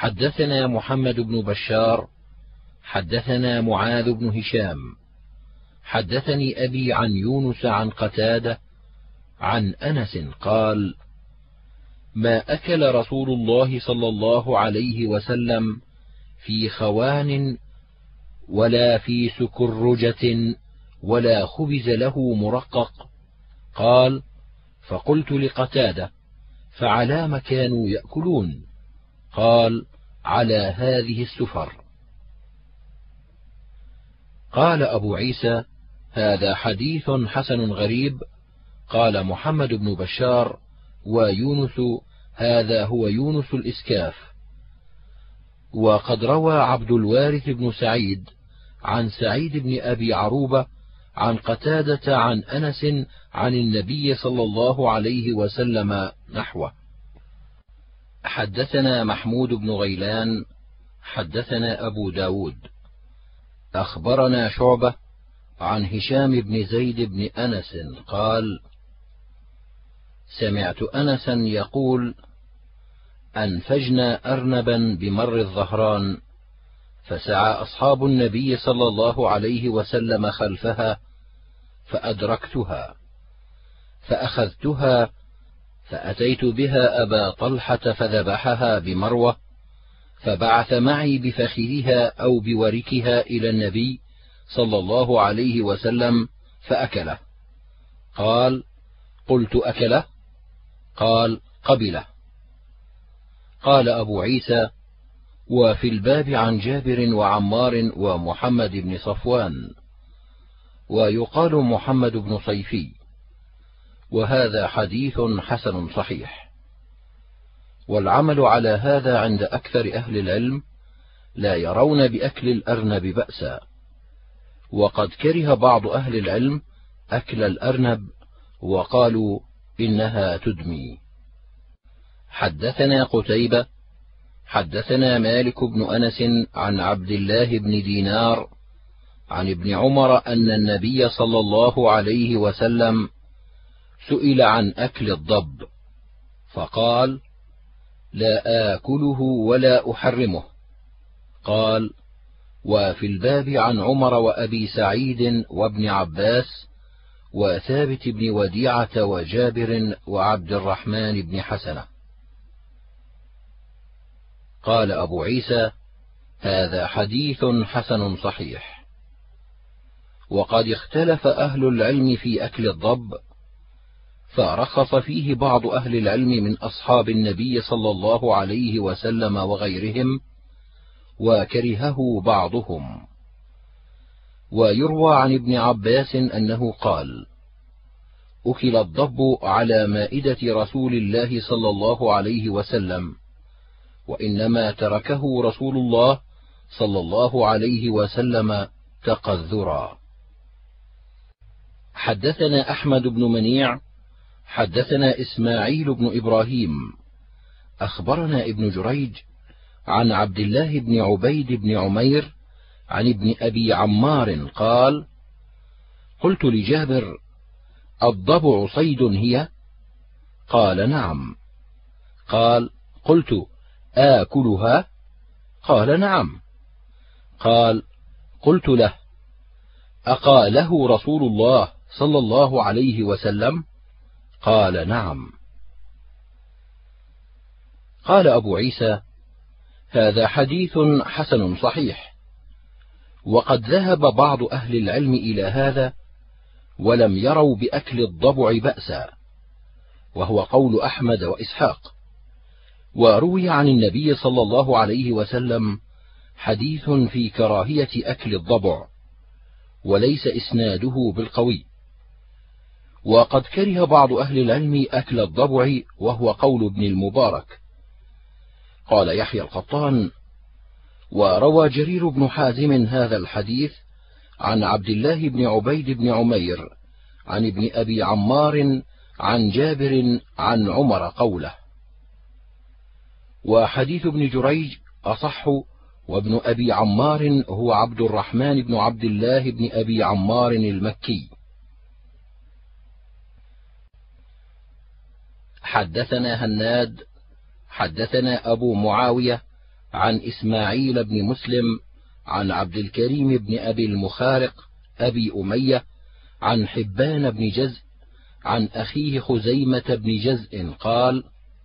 حدثنا محمد بن بشار حدثنا معاذ بن هشام حدثني أبي عن يونس عن قتادة عن أنس قال: ما أكل رسول الله صلى الله عليه وسلم في خوان ولا في سكرجة ولا خبز له مرقق. قال: فقلت لقتادة: فعلام كانوا يأكلون؟ قال: على هذه السفر. قال أبو عيسى: هذا حديث حسن غريب. قال محمد بن بشار: ويونس هذا هو يونس الإسكاف. وقد روى عبد الوارث بن سعيد عن سعيد بن أبي عروبة عن قتادة عن أنس عن النبي صلى الله عليه وسلم نحوه. حدثنا محمود بن غيلان حدثنا أبو داود أخبرنا شعبة عن هشام بن زيد بن أنس قال: سمعت أنسا يقول: أنفجنا أرنبا بمر الظهران، فسعى أصحاب النبي صلى الله عليه وسلم خلفها، فأدركتها فأخذتها فأتيت بها أبا طلحة فذبحها بمروة، فبعث معي بفخذها أو بوركها إلى النبي صلى الله عليه وسلم فأكله. قال: قلت: أكله؟ قال: قبله. قال أبو عيسى: وفي الباب عن جابر وعمار ومحمد بن صفوان، ويقال محمد بن صيفي، وهذا حديث حسن صحيح. والعمل على هذا عند أكثر أهل العلم، لا يرون بأكل الأرنب بأسا، وقد كره بعض أهل العلم أكل الأرنب وقالوا إنها تدمي. حدثنا قتيبة حدثنا مالك بن أنس عن عبد الله بن دينار عن ابن عمر أن النبي صلى الله عليه وسلم سئل عن أكل الضب، فقال: لا آكله ولا أحرمه. قال: وفي الباب عن عمر وأبي سعيد وابن عباس وثابت بن وديعة وجابر وعبد الرحمن بن حسنة. قال أبو عيسى: هذا حديث حسن صحيح. وقد اختلف أهل العلم في أكل الضب، فرخص فيه بعض أهل العلم من أصحاب النبي صلى الله عليه وسلم وغيرهم، وكرهه بعضهم. ويروى عن ابن عباس أنه قال: أكل الضب على مائدة رسول الله صلى الله عليه وسلم، وإنما تركه رسول الله صلى الله عليه وسلم تقذرا. حدثنا أحمد بن منيع حدثنا إسماعيل بن إبراهيم أخبرنا ابن جريج عن عبد الله بن عبيد بن عمير عن ابن أبي عمار قال: قلت لجابر: الضبع صيد هي؟ قال: نعم. قال: قلت: آكلها؟ قال: نعم. قال: قلت له: أقاله رسول الله صلى الله عليه وسلم؟ قال: نعم. قال أبو عيسى: هذا حديث حسن صحيح. وقد ذهب بعض أهل العلم إلى هذا، ولم يروا بأكل الضبع بأسا، وهو قول أحمد وإسحاق. وروي عن النبي صلى الله عليه وسلم حديث في كراهية أكل الضبع، وليس إسناده بالقوي. وقد كره بعض أهل العلم أكل الضبع، وهو قول ابن المبارك. قال يحيى القطان: وروى جرير بن حازم هذا الحديث عن عبد الله بن عبيد بن عمير عن ابن أبي عمار عن جابر عن عمر قوله. وحديث ابن جريج أصح، وابن أبي عمار هو عبد الرحمن بن عبد الله بن أبي عمار المكي. حدثنا هناد حدثنا أبو معاوية عن إسماعيل بن مسلم عن عبد الكريم بن أبي المخارق أبي أمية عن حبان بن جزء عن أخيه خزيمة بن جزء قال: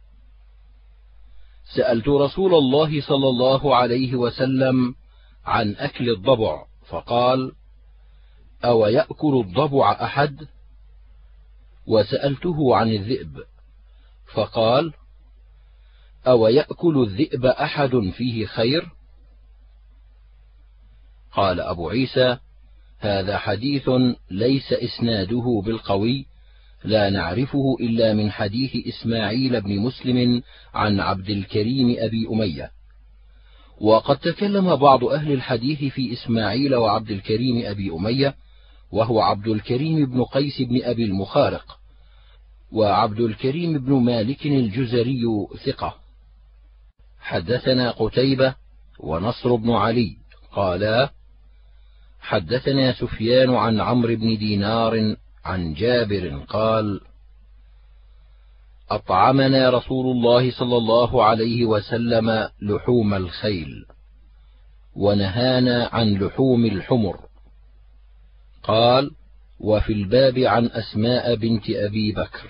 سألت رسول الله صلى الله عليه وسلم عن أكل الضبع، فقال: أو يأكل الضبع أحد؟ وسألته عن الذئب، فقال: أو يأكل الذئب أحد فيه خير؟ قال أبو عيسى: هذا حديث ليس إسناده بالقوي، لا نعرفه إلا من حديث إسماعيل بن مسلم عن عبد الكريم أبي أمية. وقد تكلم بعض أهل الحديث في إسماعيل وعبد الكريم أبي أمية، وهو عبد الكريم بن قيس بن أبي المخارق، وعبد الكريم بن مالك الجزري ثقة. حدثنا قتيبة ونصر بن علي قالا: حدثنا سفيان عن عمرو بن دينار عن جابر قال: أطعمنا رسول الله صلى الله عليه وسلم لحوم الخيل، ونهانا عن لحوم الحمر. قال: وفي الباب عن أسماء بنت أبي بكر.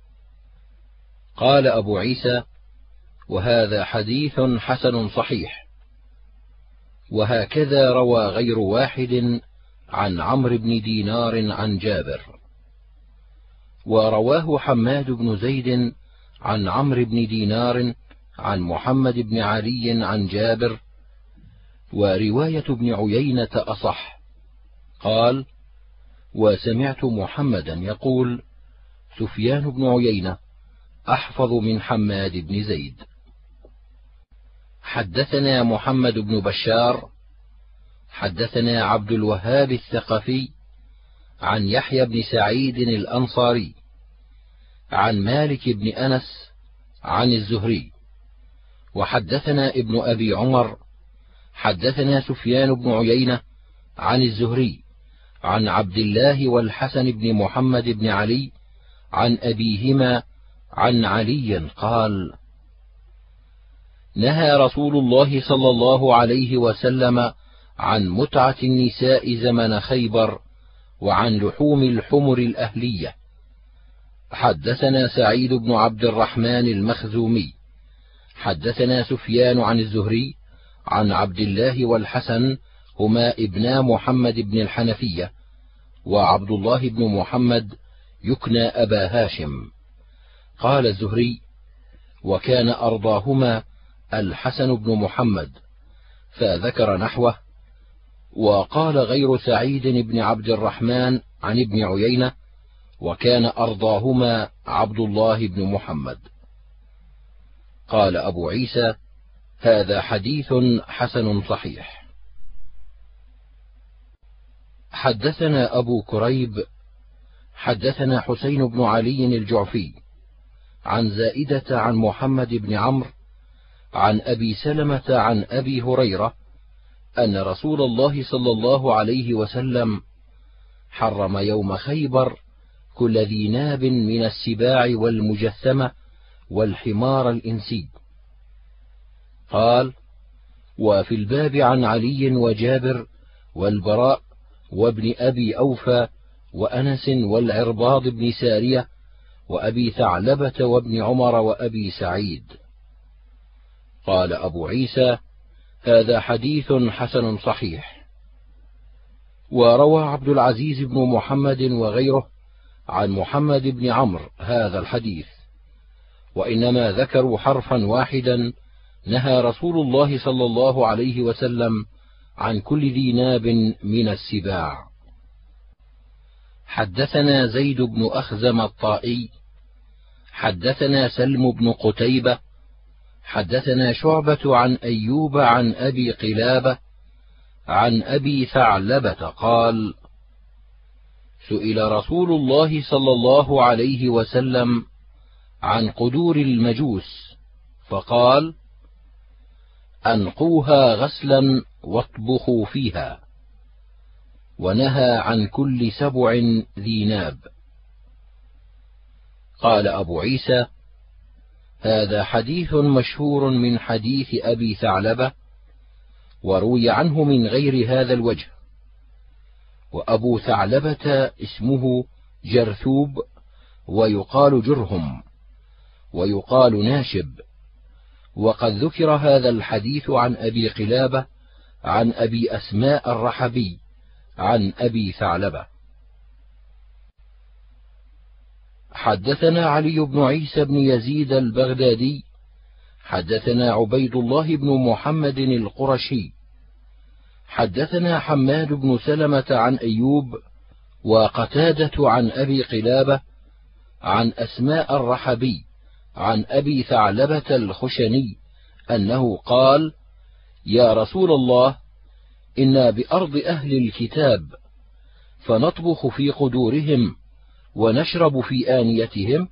قال أبو عيسى: وهذا حديث حسن صحيح. وهكذا روى غير واحد عن عمرو بن دينار عن جابر. ورواه حماد بن زيد عن عمرو بن دينار عن محمد بن علي عن جابر، ورواية ابن عيينة أصح. قال: وسمعت محمدا يقول: سفيان بن عيينة أحفظ من حماد بن زيد. حدثنا محمد بن بشار حدثنا عبد الوهاب الثقفي عن يحيى بن سعيد الأنصاري عن مالك بن أنس عن الزهري. وحدثنا ابن أبي عمر حدثنا سفيان بن عيينة عن الزهري عن عبد الله والحسن بن محمد بن علي عن أبيهما عن علي قال: نهى رسول الله صلى الله عليه وسلم عن متعة النساء زمن خيبر، وعن لحوم الحمر الأهلية. حدثنا سعيد بن عبد الرحمن المخزومي حدثنا سفيان عن الزهري عن عبد الله والحسن هما ابنا محمد بن الحنفية، وعبد الله بن محمد يكنى أبا هاشم. قال الزهري: وكان أرضاهما الحسن بن محمد، فذكر نحوه. وقال غير سعيد بن عبد الرحمن عن ابن عيينة: وكان أرضاهما عبد الله بن محمد. قال أبو عيسى: هذا حديث حسن صحيح. حدثنا أبو كريب حدثنا حسين بن علي الجعفي عن زائدة عن محمد بن عمرو عن أبي سلمة عن أبي هريرة أن رسول الله صلى الله عليه وسلم حرم يوم خيبر كل ذي ناب من السباع والمجثمة والحمار الإنسي. قال: وفي الباب عن علي وجابر والبراء وابن أبي أوفى وأنس والعرباض بن سارية وأبي ثعلبة وابن عمر وأبي سعيد. قال أبو عيسى: هذا حديث حسن صحيح. وروى عبد العزيز بن محمد وغيره عن محمد بن عمرو هذا الحديث، وإنما ذكروا حرفا واحدا: نهى رسول الله صلى الله عليه وسلم عن كل ذي ناب من السباع. حدثنا زيد بن أخزم الطائي حدثنا سلم بن قتيبة حدثنا شعبة عن أيوب عن أبي قلابة عن أبي ثعلبة قال: سئل رسول الله صلى الله عليه وسلم عن قدور المجوس، فقال: أنقوها غسلا واطبخوا فيها. ونهى عن كل سبع ذي ناب. قال أبو عيسى: هذا حديث مشهور من حديث أبي ثعلبة، وروي عنه من غير هذا الوجه. وأبو ثعلبة اسمه جرثوب، ويقال جرهم، ويقال ناشب. وقد ذكر هذا الحديث عن أبي قلابة عن أبي أسماء الرحبي عن أبي ثعلبة. حدثنا علي بن عيسى بن يزيد البغدادي حدثنا عبيد الله بن محمد القرشي حدثنا حماد بن سلمة عن أيوب وقتادة عن أبي قلابة عن أسماء الرحبي عن أبي ثعلبة الخشني أنه قال: يا رسول الله، إنا بأرض أهل الكتاب، فنطبخ في قدورهم ونشرب في آنيتهم.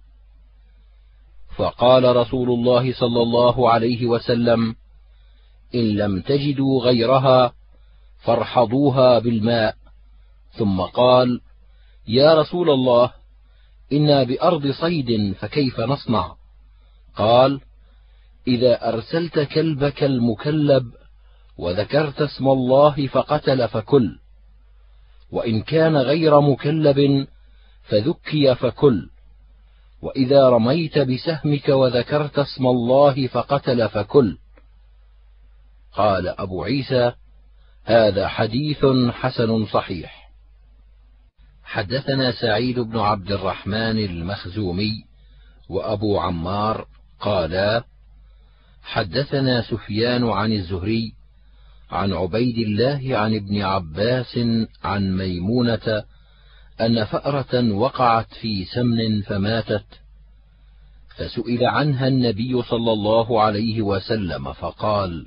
فقال رسول الله صلى الله عليه وسلم: إن لم تجدوا غيرها فارحضوها بالماء. ثم قال: يا رسول الله، إنا بأرض صيد، فكيف نصنع؟ قال: إذا أرسلت كلبك المكلب وذكرت اسم الله فقتل فكل، وإن كان غير مكلب فذكي فكل، وإذا رميت بسهمك وذكرت اسم الله فقتل فكل. قال أبو عيسى: هذا حديث حسن صحيح. حدثنا سعيد بن عبد الرحمن المخزومي وأبو عمار قالا: حدثنا سفيان عن الزهري عن عبيد الله عن ابن عباس عن ميمونة أن فأرة وقعت في سمن فماتت، فسئل عنها النبي صلى الله عليه وسلم فقال: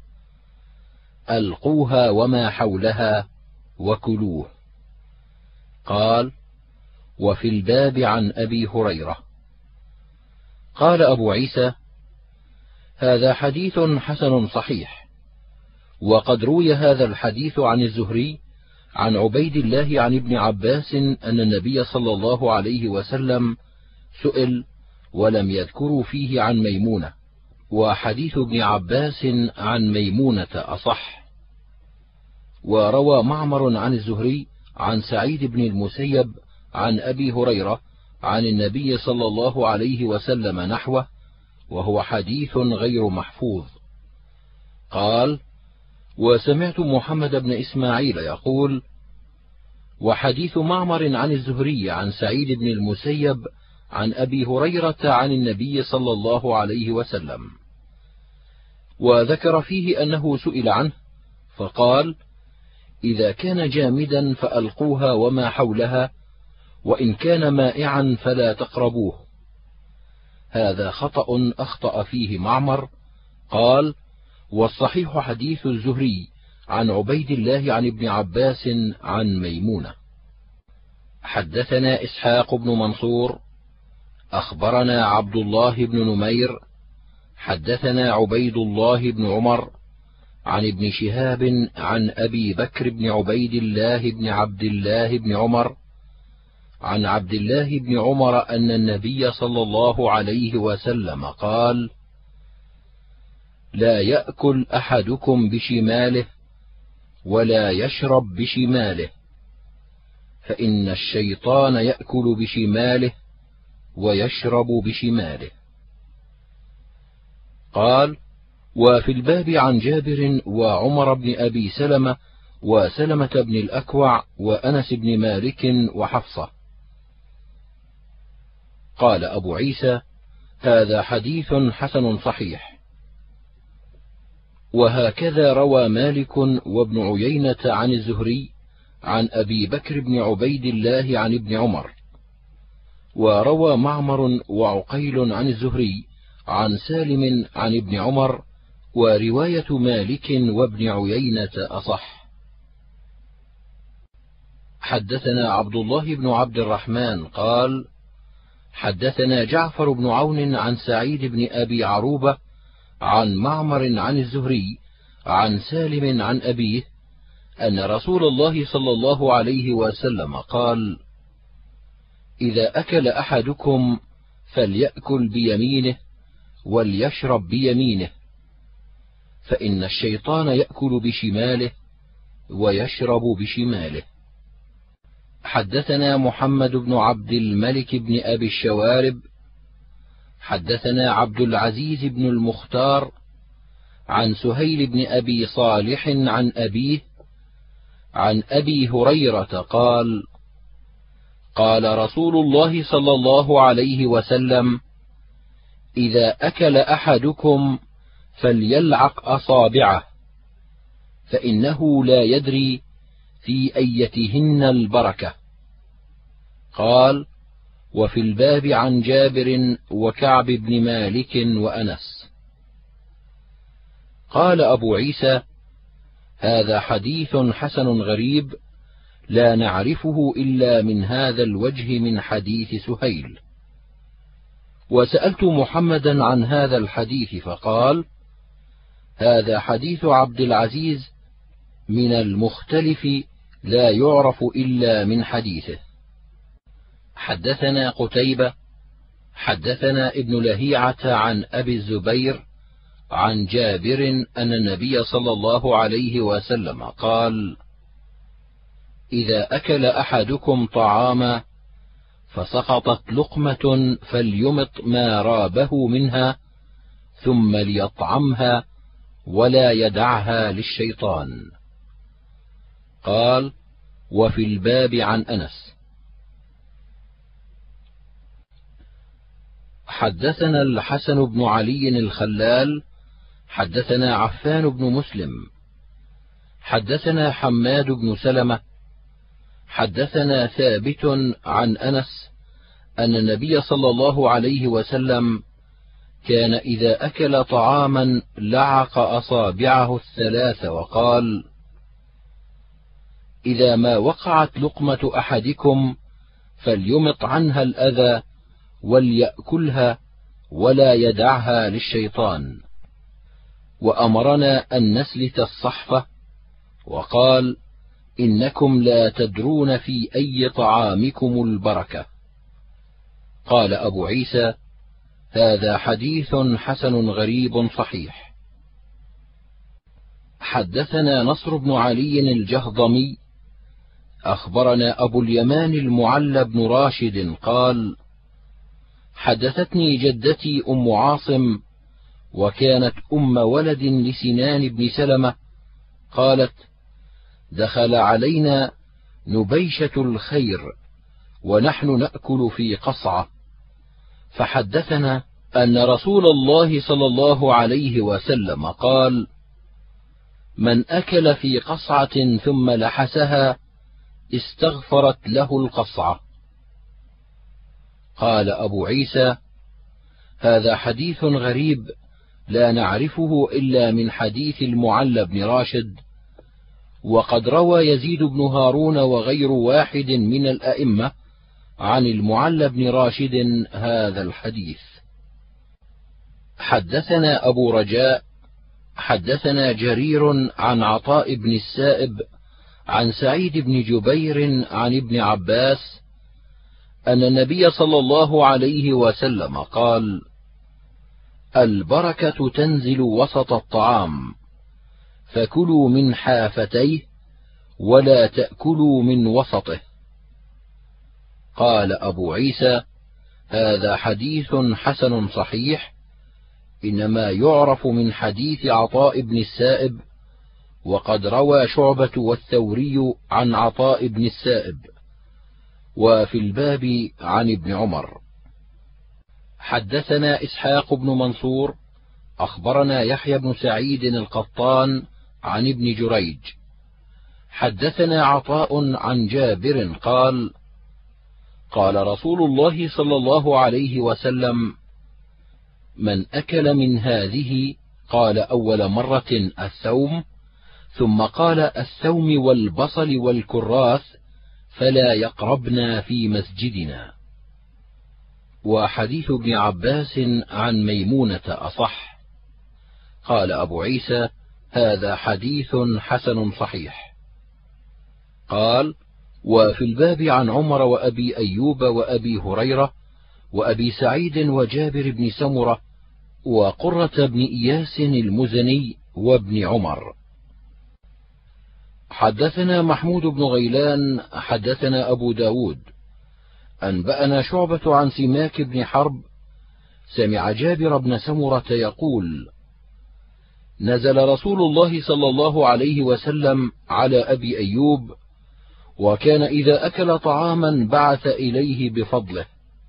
ألقوها وما حولها وكلوه. قال: وفي الباب عن أبي هريرة. قال أبو عيسى: هذا حديث حسن صحيح. وقد روي هذا الحديث عن الزهري عن عبيد الله عن ابن عباس أن النبي صلى الله عليه وسلم سئل ولم يذكروا فيه عن ميمونة، وحديث ابن عباس عن ميمونة أصح. وروى معمر عن الزهري عن سعيد بن المسيب عن أبي هريرة عن النبي صلى الله عليه وسلم نحوه، وهو حديث غير محفوظ. قال: وسمعت محمد بن إسماعيل يقول: وحديث معمر عن الزهري عن سعيد بن المسيب عن أبي هريرة عن النبي صلى الله عليه وسلم. وذكر فيه أنه سئل عنه فقال: إذا كان جامدا فألقوها وما حولها، وإن كان مائعا فلا تقربوه. هذا خطأ أخطأ فيه معمر. قال: والصحيح حديث الزهري عن عبيد الله عن ابن عباس عن ميمونة. حدثنا إسحاق بن منصور أخبرنا عبد الله بن نمير حدثنا عبيد الله بن عمر عن ابن شهاب عن أبي بكر بن عبيد الله بن عبد الله بن عمر عن عبد الله بن عمر أن النبي صلى الله عليه وسلم قال: لا يأكل أحدكم بشماله ولا يشرب بشماله، فإن الشيطان يأكل بشماله ويشرب بشماله. قال: وفي الباب عن جابر وعمر بن أبي سلمة وسلمة بن الأكوع وأنس بن مالك وحفصة. قال أبو عيسى: هذا حديث حسن صحيح. وهكذا روى مالك وابن عيينة عن الزهري عن أبي بكر بن عبيد الله عن ابن عمر. وروى معمر وعقيل عن الزهري عن سالم عن ابن عمر، ورواية مالك وابن عيينة أصح. حدثنا عبد الله بن عبد الرحمن قال: حدثنا جعفر بن عون عن سعيد بن أبي عروبة عن معمر عن الزهري عن سالم عن أبيه أن رسول الله صلى الله عليه وسلم قال: إذا أكل أحدكم فليأكل بيمينه وليشرب بيمينه، فإن الشيطان يأكل بشماله ويشرب بشماله. حدثنا محمد بن عبد الملك بن أبي الشوارب حدثنا عبد العزيز بن المختار عن سهيل بن أبي صالح عن أبيه عن أبي هريرة قال: قال رسول الله صلى الله عليه وسلم: إذا أكل أحدكم فليلعق أصابعه، فإنه لا يدري في أيتهن البركة. قال: وفي الباب عن جابر وكعب بن مالك وأنس. قال أبو عيسى: هذا حديث حسن غريب لا نعرفه إلا من هذا الوجه من حديث سهيل. وسألت محمدا عن هذا الحديث فقال: هذا حديث عبد العزيز من المختلف لا يعرف إلا من حديثه. حدثنا قتيبة حدثنا ابن لهيعة عن أبي الزبير عن جابر أن النبي صلى الله عليه وسلم قال: إذا أكل أحدكم طعاما فسقطت لقمة فليمط ما رابه منها ثم ليطعمها ولا يدعها للشيطان. قال: وفي الباب عن أنس. حدثنا الحسن بن علي الخلال حدثنا عفان بن مسلم حدثنا حماد بن سلمة حدثنا ثابت عن أنس أن النبي صلى الله عليه وسلم كان إذا أكل طعاما لعق أصابعه الثلاث وقال: إذا ما وقعت لقمة أحدكم فليمط عنها الأذى وليأكلها ولا يدعها للشيطان. وأمرنا أن نسلت الصحفة، وقال: إنكم لا تدرون في أي طعامكم البركة. قال أبو عيسى: هذا حديث حسن غريب صحيح. حدثنا نصر بن علي الجهضمي أخبرنا أبو اليمان المعلى بن راشد قال: حدثتني جدتي أم عاصم، وكانت أم ولد لسنان بن سلمة، قالت: دخل علينا نبيشة الخير ونحن نأكل في قصعة، فحدثنا أن رسول الله صلى الله عليه وسلم قال: من أكل في قصعة ثم لحسها استغفرت له القصعة. قال أبو عيسى: هذا حديث غريب لا نعرفه إلا من حديث المعلى بن راشد، وقد روى يزيد بن هارون وغير واحد من الأئمة عن المعلى بن راشد هذا الحديث. حدثنا أبو رجاء حدثنا جرير عن عطاء بن السائب عن سعيد بن جبير عن ابن عباس أن النبي صلى الله عليه وسلم قال: البركة تنزل وسط الطعام، فكلوا من حافتيه ولا تأكلوا من وسطه. قال أبو عيسى: هذا حديث حسن صحيح، إنما يعرف من حديث عطاء بن السائب، وقد روى شعبة والثوري عن عطاء بن السائب، وفي الباب عن ابن عمر. حدثنا إسحاق بن منصور أخبرنا يحيى بن سعيد القطان عن ابن جريج حدثنا عطاء عن جابر قال: قال رسول الله صلى الله عليه وسلم: من أكل من هذه، قال أول مرة الثوم، ثم قال الثوم والبصل والكراث، فلا يقربنا في مسجدنا. وحديث ابن عباس عن ميمونة أصح. قال أبو عيسى: هذا حديث حسن صحيح. قال: وفي الباب عن عمر وأبي أيوب وأبي هريرة وأبي سعيد وجابر بن سمرة وقرة بن إياس المزني وابن عمر. حدثنا محمود بن غيلان حدثنا أبو داود أنبأنا شعبة عن سماك بن حرب سمع جابر بن سمرة يقول: نزل رسول الله صلى الله عليه وسلم على أبي أيوب، وكان إذا أكل طعاما بعث إليه بفضله،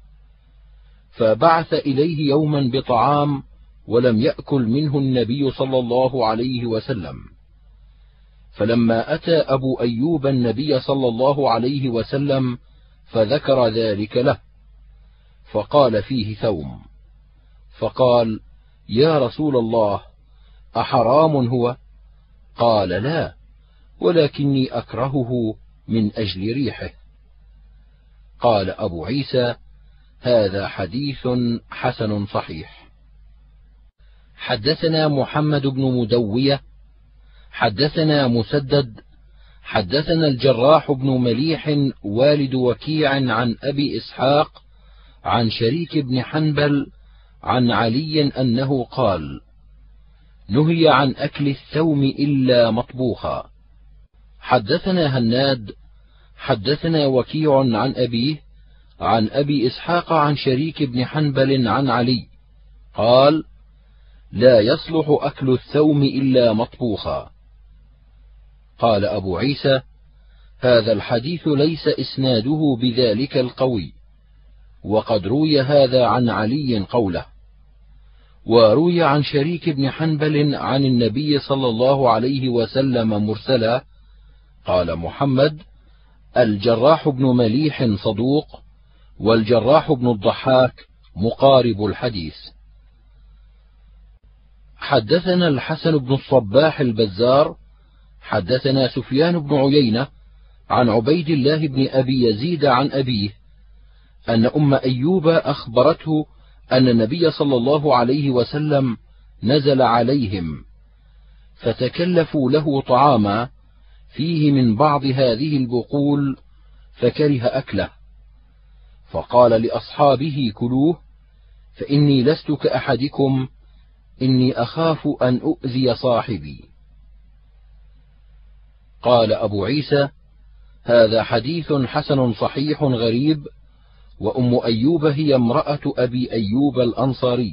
فبعث إليه يوما بطعام ولم يأكل منه النبي صلى الله عليه وسلم، فلما أتى أبو أيوب النبي صلى الله عليه وسلم فذكر ذلك له، فقال فيه ثوم، فقال: يا رسول الله، أحرام هو؟ قال: لا، ولكني أكرهه من أجل ريحه. قال أبو عيسى: هذا حديث حسن صحيح. حدثنا محمد بن مدوية حدثنا مسدد حدثنا الجراح بن مليح والد وكيع عن أبي إسحاق عن شريك بن حنبل عن علي أنه قال: نهي عن أكل الثوم إلا مطبوخا. حدثنا هناد حدثنا وكيع عن أبيه عن أبي إسحاق عن شريك بن حنبل عن علي قال: لا يصلح أكل الثوم إلا مطبوخا. قال أبو عيسى: هذا الحديث ليس إسناده بذلك القوي، وقد روي هذا عن علي قوله، وروي عن شريك بن حنبل عن النبي صلى الله عليه وسلم مرسلا. قال محمد: الجراح بن مليح صدوق، والجراح بن الضحاك مقارب الحديث. حدثنا الحسن بن الصباح البزار حدثنا سفيان بن عيينة عن عبيد الله بن أبي يزيد عن أبيه أن أم أيوب أخبرته أن النبي صلى الله عليه وسلم نزل عليهم، فتكلفوا له طعاما فيه من بعض هذه البقول، فكره أكله، فقال لأصحابه: كلوه، فإني لست كأحدكم، إني أخاف أن أؤذي صاحبي. قال أبو عيسى: هذا حديث حسن صحيح غريب، وأم أيوب هي امرأة أبي أيوب الأنصاري.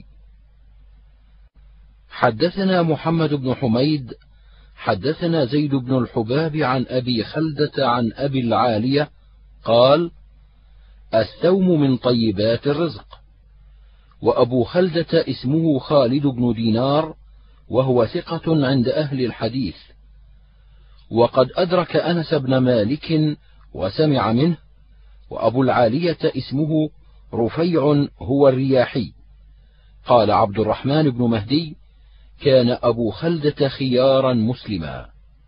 حدثنا محمد بن حميد حدثنا زيد بن الحباب عن أبي خلدة عن أبي العالية قال: الثوم من طيبات الرزق. وأبو خلدة اسمه خالد بن دينار، وهو ثقة عند أهل الحديث، وقد أدرك أنس بن مالك وسمع منه. وأبو العالية اسمه رفيع هو الرياحي. قال عبد الرحمن بن مهدي: كان أبو خلدة خيارا مسلما.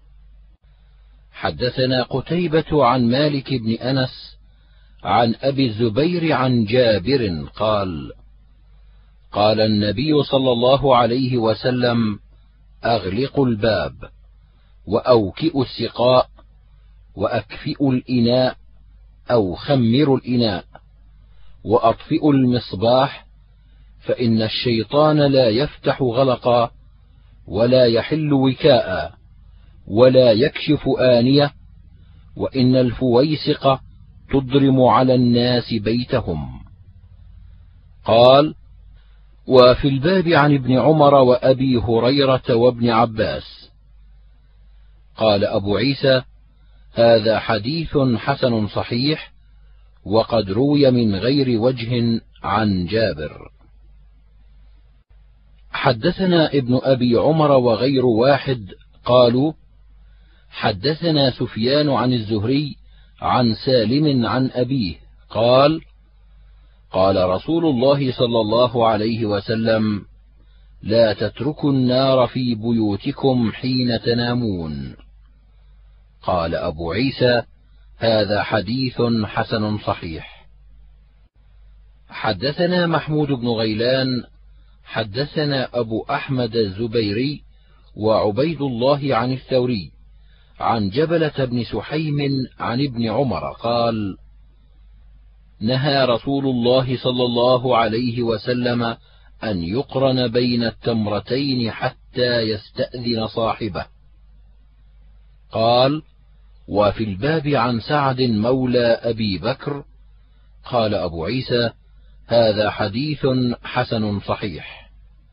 حدثنا قتيبة عن مالك بن أنس عن أبي الزبير عن جابر قال: قال النبي صلى الله عليه وسلم: أغلقوا الباب، وأوكئوا السقاء، وأكفئوا الإناء أو خمروا الإناء، وأطفئوا المصباح، فإن الشيطان لا يفتح غلقا، ولا يحل وكاء، ولا يكشف آنية، وإن الفويسق تضرم على الناس بيتهم. قال: وفي الباب عن ابن عمر وأبي هريرة وابن عباس. قال أبو عيسى: هذا حديث حسن صحيح، وقد روي من غير وجه عن جابر. حدثنا ابن أبي عمر وغير واحد قالوا: حدثنا سفيان عن الزهري عن سالم عن أبيه قال: قال رسول الله صلى الله عليه وسلم: لا تتركوا النار في بيوتكم حين تنامون. قال أبو عيسى: هذا حديث حسن صحيح. حدثنا محمود بن غيلان حدثنا أبو أحمد الزبيري وعبيد الله عن الثوري عن جبلة بن سحيم عن ابن عمر قال: نهى رسول الله صلى الله عليه وسلم أن يقرن بين التمرتين حتى يستأذن صاحبه. قال: وفي الباب عن سعد مولى أبي بكر. قال أبو عيسى: هذا حديث حسن صحيح.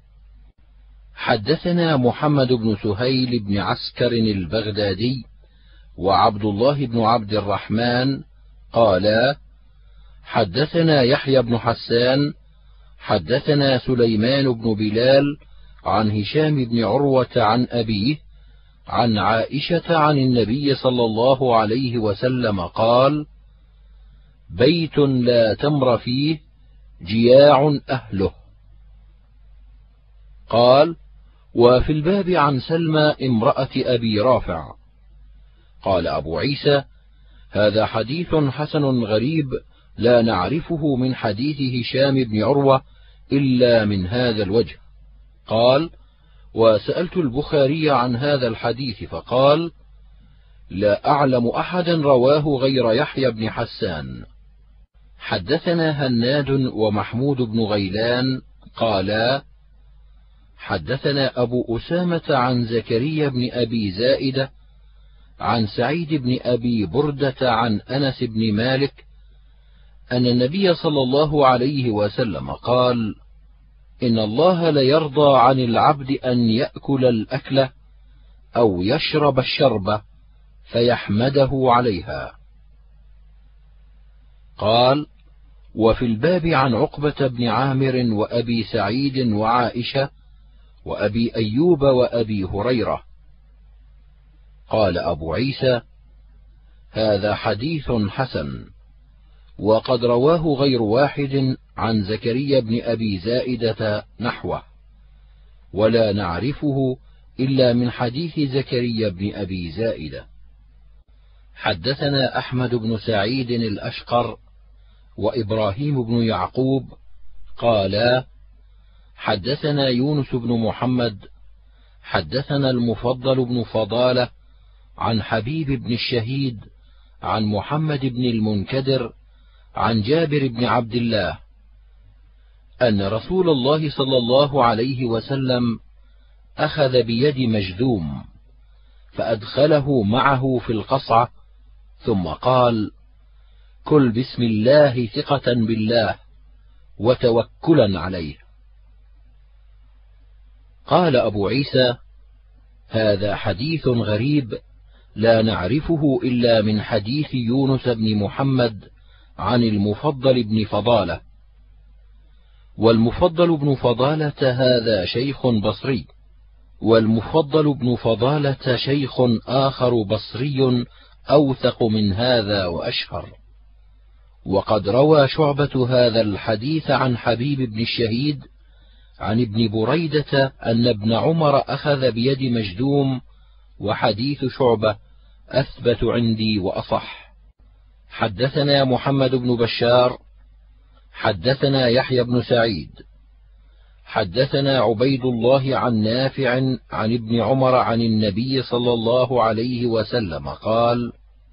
حدثنا محمد بن سهيل بن عسكر البغدادي وعبد الله بن عبد الرحمن قالا: حدثنا يحيى بن حسان حدثنا سليمان بن بلال عن هشام بن عروة عن أبيه عن عائشة عن النبي صلى الله عليه وسلم قال: بيت لا تمر فيه جياع أهله. قال: وفي الباب عن سلمى امرأة أبي رافع. قال أبو عيسى: هذا حديث حسن غريب لا نعرفه من حديث هشام بن عروة إلا من هذا الوجه. قال: وسألت البخاري عن هذا الحديث فقال: لا أعلم أحدا رواه غير يحيى بن حسان. حدثنا هناد ومحمود بن غيلان قالا: حدثنا أبو أسامة عن زكريا بن أبي زائدة عن سعيد بن أبي بردة عن أنس بن مالك أن النبي صلى الله عليه وسلم قال: إن الله ليرضى عن العبد أن يأكل الأكلة أو يشرب الشربة فيحمده عليها. قال: وفي الباب عن عقبة بن عامر وأبي سعيد وعائشة وأبي أيوب وأبي هريرة. قال أبو عيسى: هذا حديث حسن، وقد رواه غير واحد عن زكريا بن أبي زائدة نحوه، ولا نعرفه إلا من حديث زكريا بن أبي زائدة. حدثنا أحمد بن سعيد الأشقر وإبراهيم بن يعقوب قالا: حدثنا يونس بن محمد حدثنا المفضل بن فضالة عن حبيب بن الشهيد عن محمد بن المنكدر عن جابر بن عبد الله أن رسول الله صلى الله عليه وسلم أخذ بيد مجذوم فأدخله معه في القصعة ثم قال: كل بسم الله ثقة بالله وتوكلا عليه. قال أبو عيسى: هذا حديث غريب لا نعرفه إلا من حديث يونس بن محمد عن المفضل بن فضالة. والمفضل بن فضالة هذا شيخ بصري، والمفضل بن فضالة شيخ آخر بصري أوثق من هذا وأشهر. وقد روى شعبة هذا الحديث عن حبيب بن الشهيد عن ابن بريدة أن ابن عمر أخذ بيد مجذوم، وحديث شعبة أثبت عندي وأصح. حدثنا محمد بن بشار حدثنا يحيى بن سعيد حدثنا عبيد الله عن نافع عن ابن عمر عن النبي صلى الله عليه وسلم قال: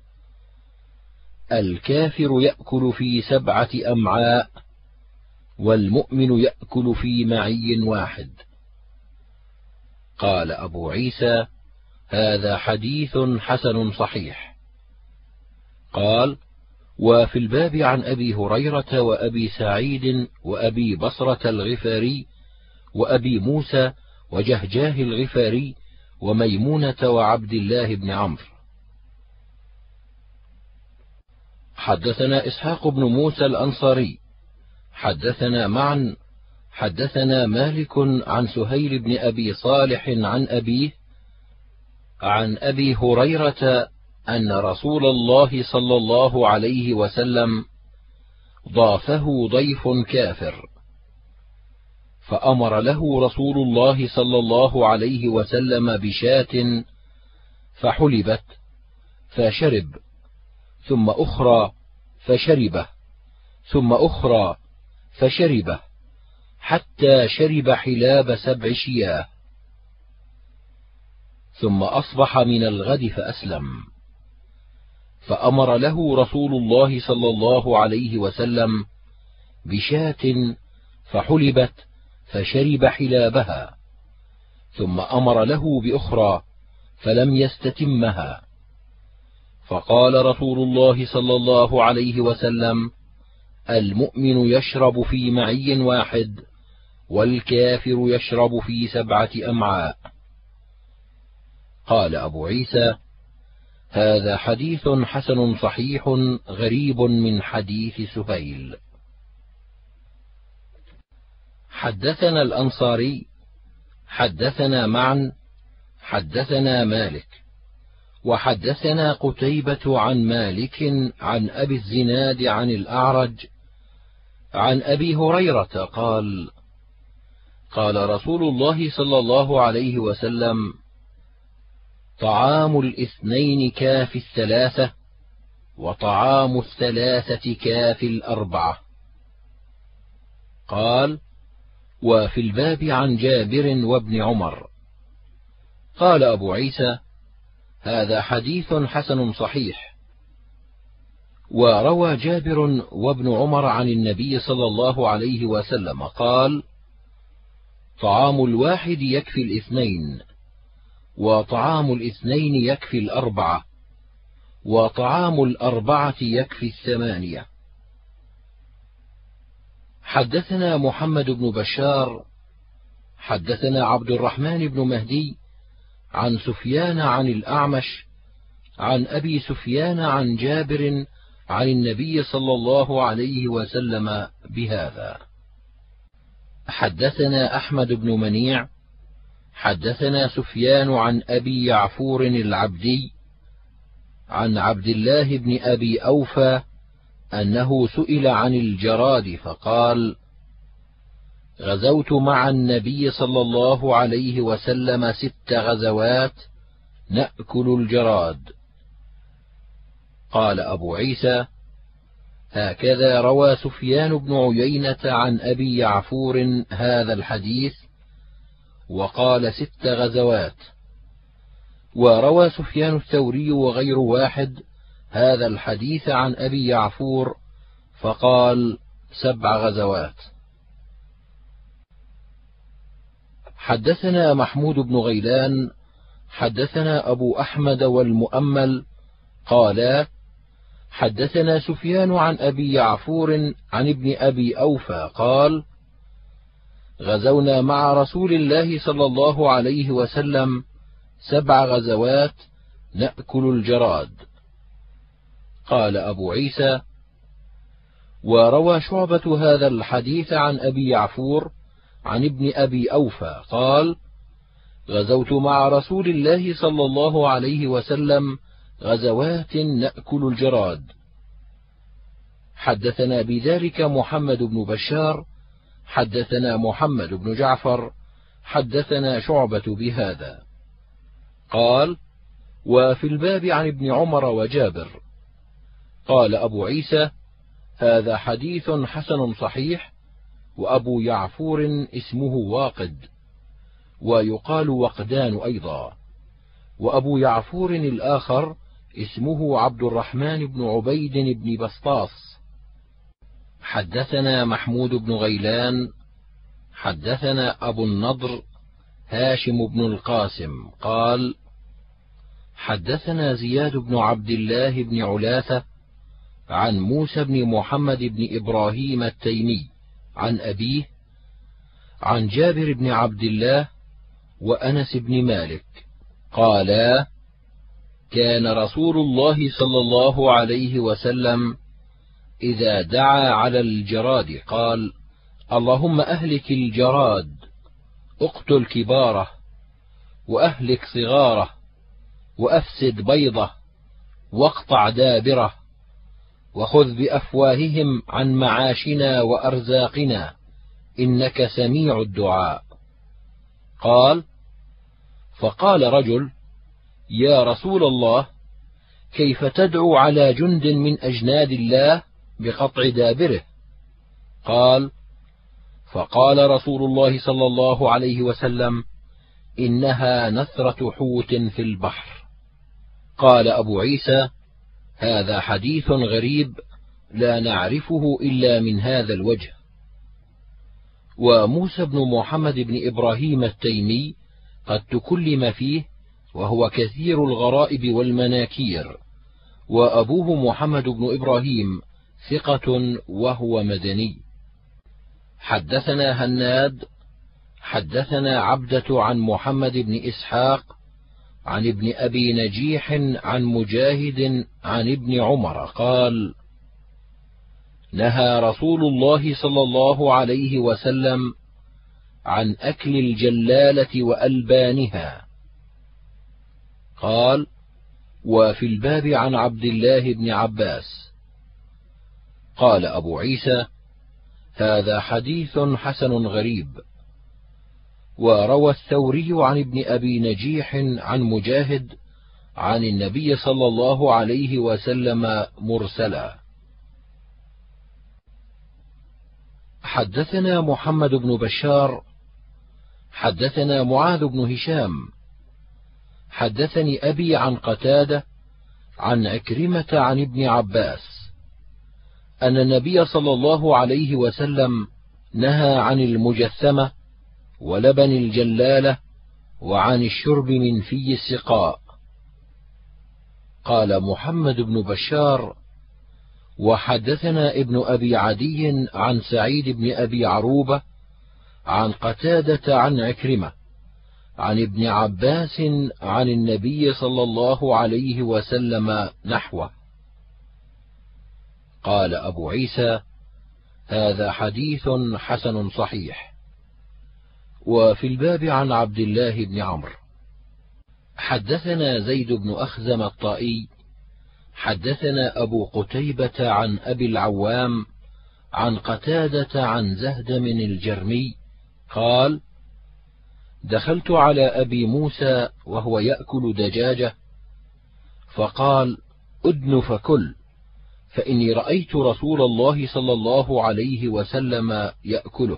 الكافر يأكل في 7 أمعاء، والمؤمن يأكل في معي واحد. قال أبو عيسى: هذا حديث حسن صحيح. قال: وفي الباب عن أبي هريرة وأبي سعيد وأبي بصرة الغفاري وأبي موسى وجهجاه الغفاري وميمونة وعبد الله بن عمرو. حدثنا إسحاق بن موسى الأنصاري حدثنا معا حدثنا مالك عن سهيل بن أبي صالح عن أبيه عن أبي هريرة أن رسول الله صلى الله عليه وسلم ضافه ضيف كافر، فأمر له رسول الله صلى الله عليه وسلم بشاة فحلبت فشرب، ثم أخرى فشربه، ثم أخرى فشربه، حتى شرب حلاب 7 شياه، ثم أصبح من الغد فأسلم. فأمر له رسول الله صلى الله عليه وسلم بشاة فحلبت فشرب حلابها، ثم أمر له بأخرى فلم يستتمها، فقال رسول الله صلى الله عليه وسلم: المؤمن يشرب في معي واحد، والكافر يشرب في 7 أمعاء. قال أبو عيسى: هذا حديث حسن صحيح غريب من حديث سهيل. حدثنا الأنصاري حدثنا معا حدثنا مالك وحدثنا قتيبة عن مالك عن أبي الزناد عن الأعرج عن أبي هريرة قال: قال رسول الله صلى الله عليه وسلم: طعام الاثنين كافي 3، وطعام 3 كافي 4. قال: وفي الباب عن جابر وابن عمر. قال أبو عيسى: هذا حديث حسن صحيح. وروى جابر وابن عمر عن النبي صلى الله عليه وسلم قال: طعام الواحد يكفي 2، وطعام 2 يكفي 4، وطعام 4 يكفي 8. حدثنا محمد بن بشار حدثنا عبد الرحمن بن مهدي عن سفيان عن الأعمش عن أبي سفيان عن جابر عن النبي صلى الله عليه وسلم بهذا. حدثنا أحمد بن منيع حدثنا سفيان عن أبي يعفور العبدي عن عبد الله بن أبي أوفى أنه سئل عن الجراد فقال: غزوت مع النبي صلى الله عليه وسلم 6 غزوات نأكل الجراد. قال أبو عيسى: هكذا روى سفيان بن عيينة عن أبي يعفور هذا الحديث، وقال 6 غزوات. وروى سفيان الثوري وغير واحد هذا الحديث عن أبي يعفور فقال 7 غزوات. حدثنا محمود بن غيلان حدثنا أبو أحمد والمؤمل قالا: حدثنا سفيان عن أبي يعفور عن ابن أبي أوفى قال: غزونا مع رسول الله صلى الله عليه وسلم 7 غزوات نأكل الجراد. قال أبو عيسى: وروى شعبة هذا الحديث عن أبي يعفور عن ابن أبي أوفى قال: غزوت مع رسول الله صلى الله عليه وسلم غزوات نأكل الجراد. حدثنا بذلك محمد بن بشار حدثنا محمد بن جعفر حدثنا شعبة بهذا. قال: وفي الباب عن ابن عمر وجابر. قال أبو عيسى: هذا حديث حسن صحيح. وأبو يعفور اسمه واقد، ويقال وقدان أيضا. وأبو يعفور الآخر اسمه عبد الرحمن بن عبيد بن بسطاس. حدثنا محمود بن غيلان حدثنا أبو النضر هاشم بن القاسم قال: حدثنا زياد بن عبد الله بن علاثة عن موسى بن محمد بن إبراهيم التيمي عن أبيه عن جابر بن عبد الله وأنس بن مالك قالا: كان رسول الله صلى الله عليه وسلم إذا دعا على الجراد قال: اللهم أهلك الجراد، اقتل كباره، وأهلك صغاره، وأفسد بيضه، واقطع دابره، وخذ بأفواههم عن معاشنا وأرزاقنا، إنك سميع الدعاء. قال: فقال رجل: يا رسول الله، كيف تدعو على جند من أجناد الله بقطع دابره؟ قال: فقال رسول الله صلى الله عليه وسلم: إنها نثرة حوت في البحر. قال أبو عيسى: هذا حديث غريب لا نعرفه إلا من هذا الوجه. وموسى بن محمد بن إبراهيم التيمي قد تكلم فيه، وهو كثير الغرائب والمناكير، وأبوه محمد بن إبراهيم ثقة وهو مدني. حدثنا هناد حدثنا عبدة عن محمد بن إسحاق عن ابن أبي نجيح عن مجاهد عن ابن عمر قال: نهى رسول الله صلى الله عليه وسلم عن أكل الجلالة وألبانها. قال: وفي الباب عن عبد الله بن عباس. قال أبو عيسى: هذا حديث حسن غريب. وروى الثوري عن ابن أبي نجيح عن مجاهد عن النبي صلى الله عليه وسلم مرسلا. حدثنا محمد بن بشار حدثنا معاذ بن هشام حدثني أبي عن قتادة عن عكرمة عن ابن عباس أن النبي صلى الله عليه وسلم نهى عن المجثمة ولبن الجلالة وعن الشرب من في السقاء. قال محمد بن بشار: وحدثنا ابن أبي عدي عن سعيد بن أبي عروبة عن قتادة عن عكرمة عن ابن عباس عن النبي صلى الله عليه وسلم نحوه. قال أبو عيسى: هذا حديث حسن صحيح. وفي الباب عن عبد الله بن عمرو. حدثنا زيد بن أخزم الطائي حدثنا أبو قتيبة عن أبي العوام عن قتادة عن زهدم الجرمي قال: دخلت على أبي موسى وهو يأكل دجاجة، فقال: أدن فكل، فإني رأيت رسول الله صلى الله عليه وسلم يأكله.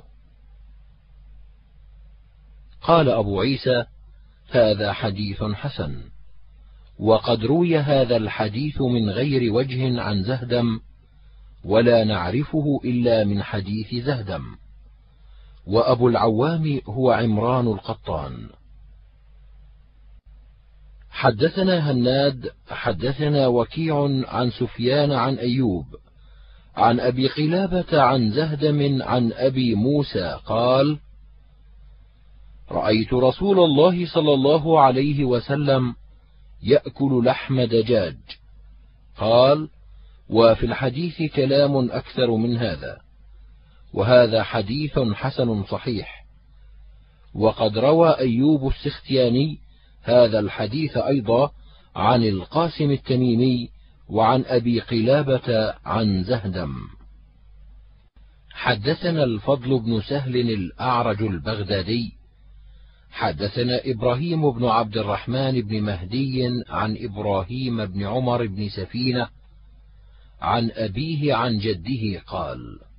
قال أبو عيسى: هذا حديث حسن. وقد روي هذا الحديث من غير وجه عن زهدم، ولا نعرفه إلا من حديث زهدم. وأبو العوام هو عمران القطان. حدثنا هناد حدثنا وكيع عن سفيان عن أيوب عن أبي قلابة عن زهدم عن أبي موسى قال: رأيت رسول الله صلى الله عليه وسلم يأكل لحم دجاج. قال: وفي الحديث كلام أكثر من هذا، وهذا حديث حسن صحيح. وقد روى أيوب السختياني هذا الحديث أيضا عن القاسم التميمي وعن أبي قلابة عن زهدم. حدثنا الفضل بن سهل الأعرج البغدادي حدثنا إبراهيم بن عبد الرحمن بن مهدي عن إبراهيم بن عمر بن سفينة عن أبيه عن جده قال: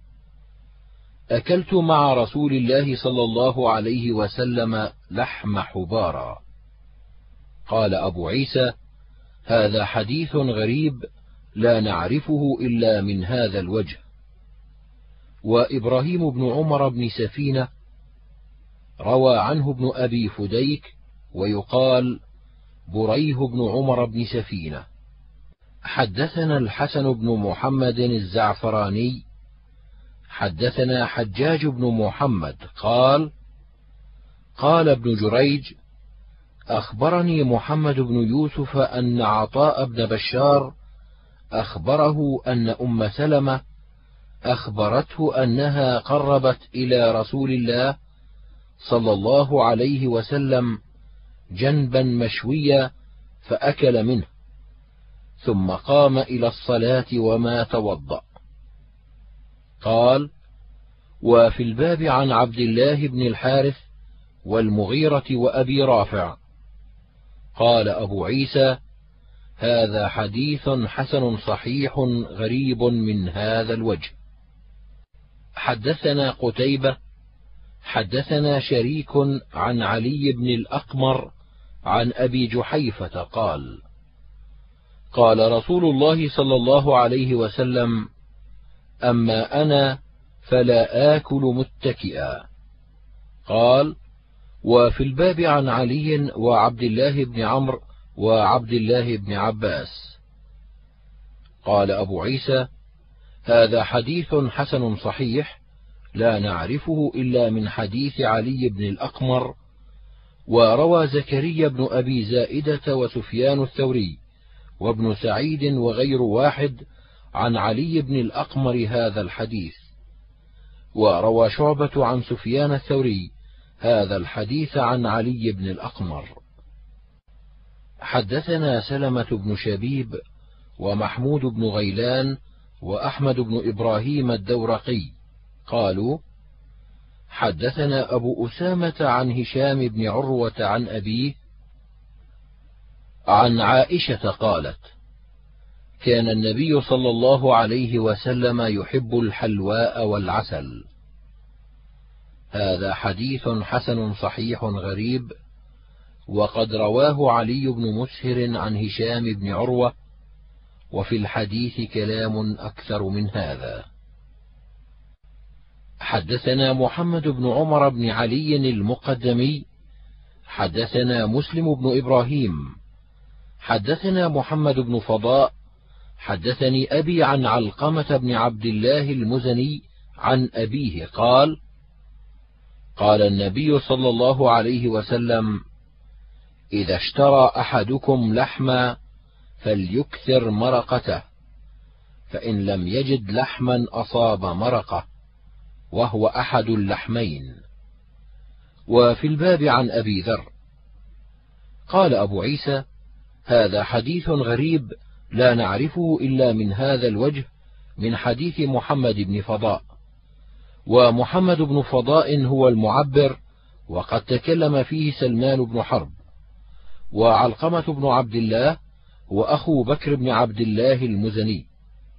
أكلت مع رسول الله صلى الله عليه وسلم لحم حبارا. قال أبو عيسى: هذا حديث غريب لا نعرفه إلا من هذا الوجه. وإبراهيم بن عمر بن سفينة روى عنه ابن أبي فديك، ويقال بريه بن عمر بن سفينة. حدثنا الحسن بن محمد الزعفراني حدثنا حجاج بن محمد قال: قال ابن جريج: أخبرني محمد بن يوسف أن عطاء بن بشار أخبره أن أم سلمة أخبرته أنها قربت إلى رسول الله صلى الله عليه وسلم جنبا مشويا فأكل منه، ثم قام إلى الصلاة وما توضأ. قال: وفي الباب عن عبد الله بن الحارث والمغيرة وأبي رافع. قال أبو عيسى: هذا حديث حسن صحيح غريب من هذا الوجه. حدثنا قتيبة حدثنا شريك عن علي بن الأقمر عن أبي جحيفة قال: قال رسول الله صلى الله عليه وسلم: أما أنا فلا آكل متكئا. قال: وفي الباب عن علي وعبد الله بن عمرو وعبد الله بن عباس. قال أبو عيسى: هذا حديث حسن صحيح، لا نعرفه إلا من حديث علي بن الأقمر. وروى زكريا بن أبي زائدة وسفيان الثوري وابن سعيد وغير واحد عن علي بن الأقمر هذا الحديث. وروى شعبة عن سفيان الثوري هذا الحديث عن علي بن الأقمر. حدثنا سلمة بن شبيب ومحمود بن غيلان وأحمد بن إبراهيم الدورقي قالوا: حدثنا أبو أسامة عن هشام بن عروة عن أبيه عن عائشة قالت: كان النبي صلى الله عليه وسلم يحب الحلواء والعسل. هذا حديث حسن صحيح غريب، وقد رواه علي بن مسهر عن هشام بن عروة، وفي الحديث كلام أكثر من هذا. حدثنا محمد بن عمر بن علي المقدمي حدثنا مسلم بن إبراهيم حدثنا محمد بن فضاء حدثني أبي عن علقمة بن عبد الله المزني عن أبيه قال: قال النبي صلى الله عليه وسلم: إذا اشترى أحدكم لحما فليكثر مرقته، فإن لم يجد لحما أصاب مرقه، وهو أحد اللحمين. وفي الباب عن أبي ذر. قال أبو عيسى: هذا حديث غريب، لا نعرفه إلا من هذا الوجه من حديث محمد بن فضاء. ومحمد بن فضاء هو المعبر، وقد تكلم فيه سلمان بن حرب. وعلقمة بن عبد الله هو أخو بكر بن عبد الله المزني.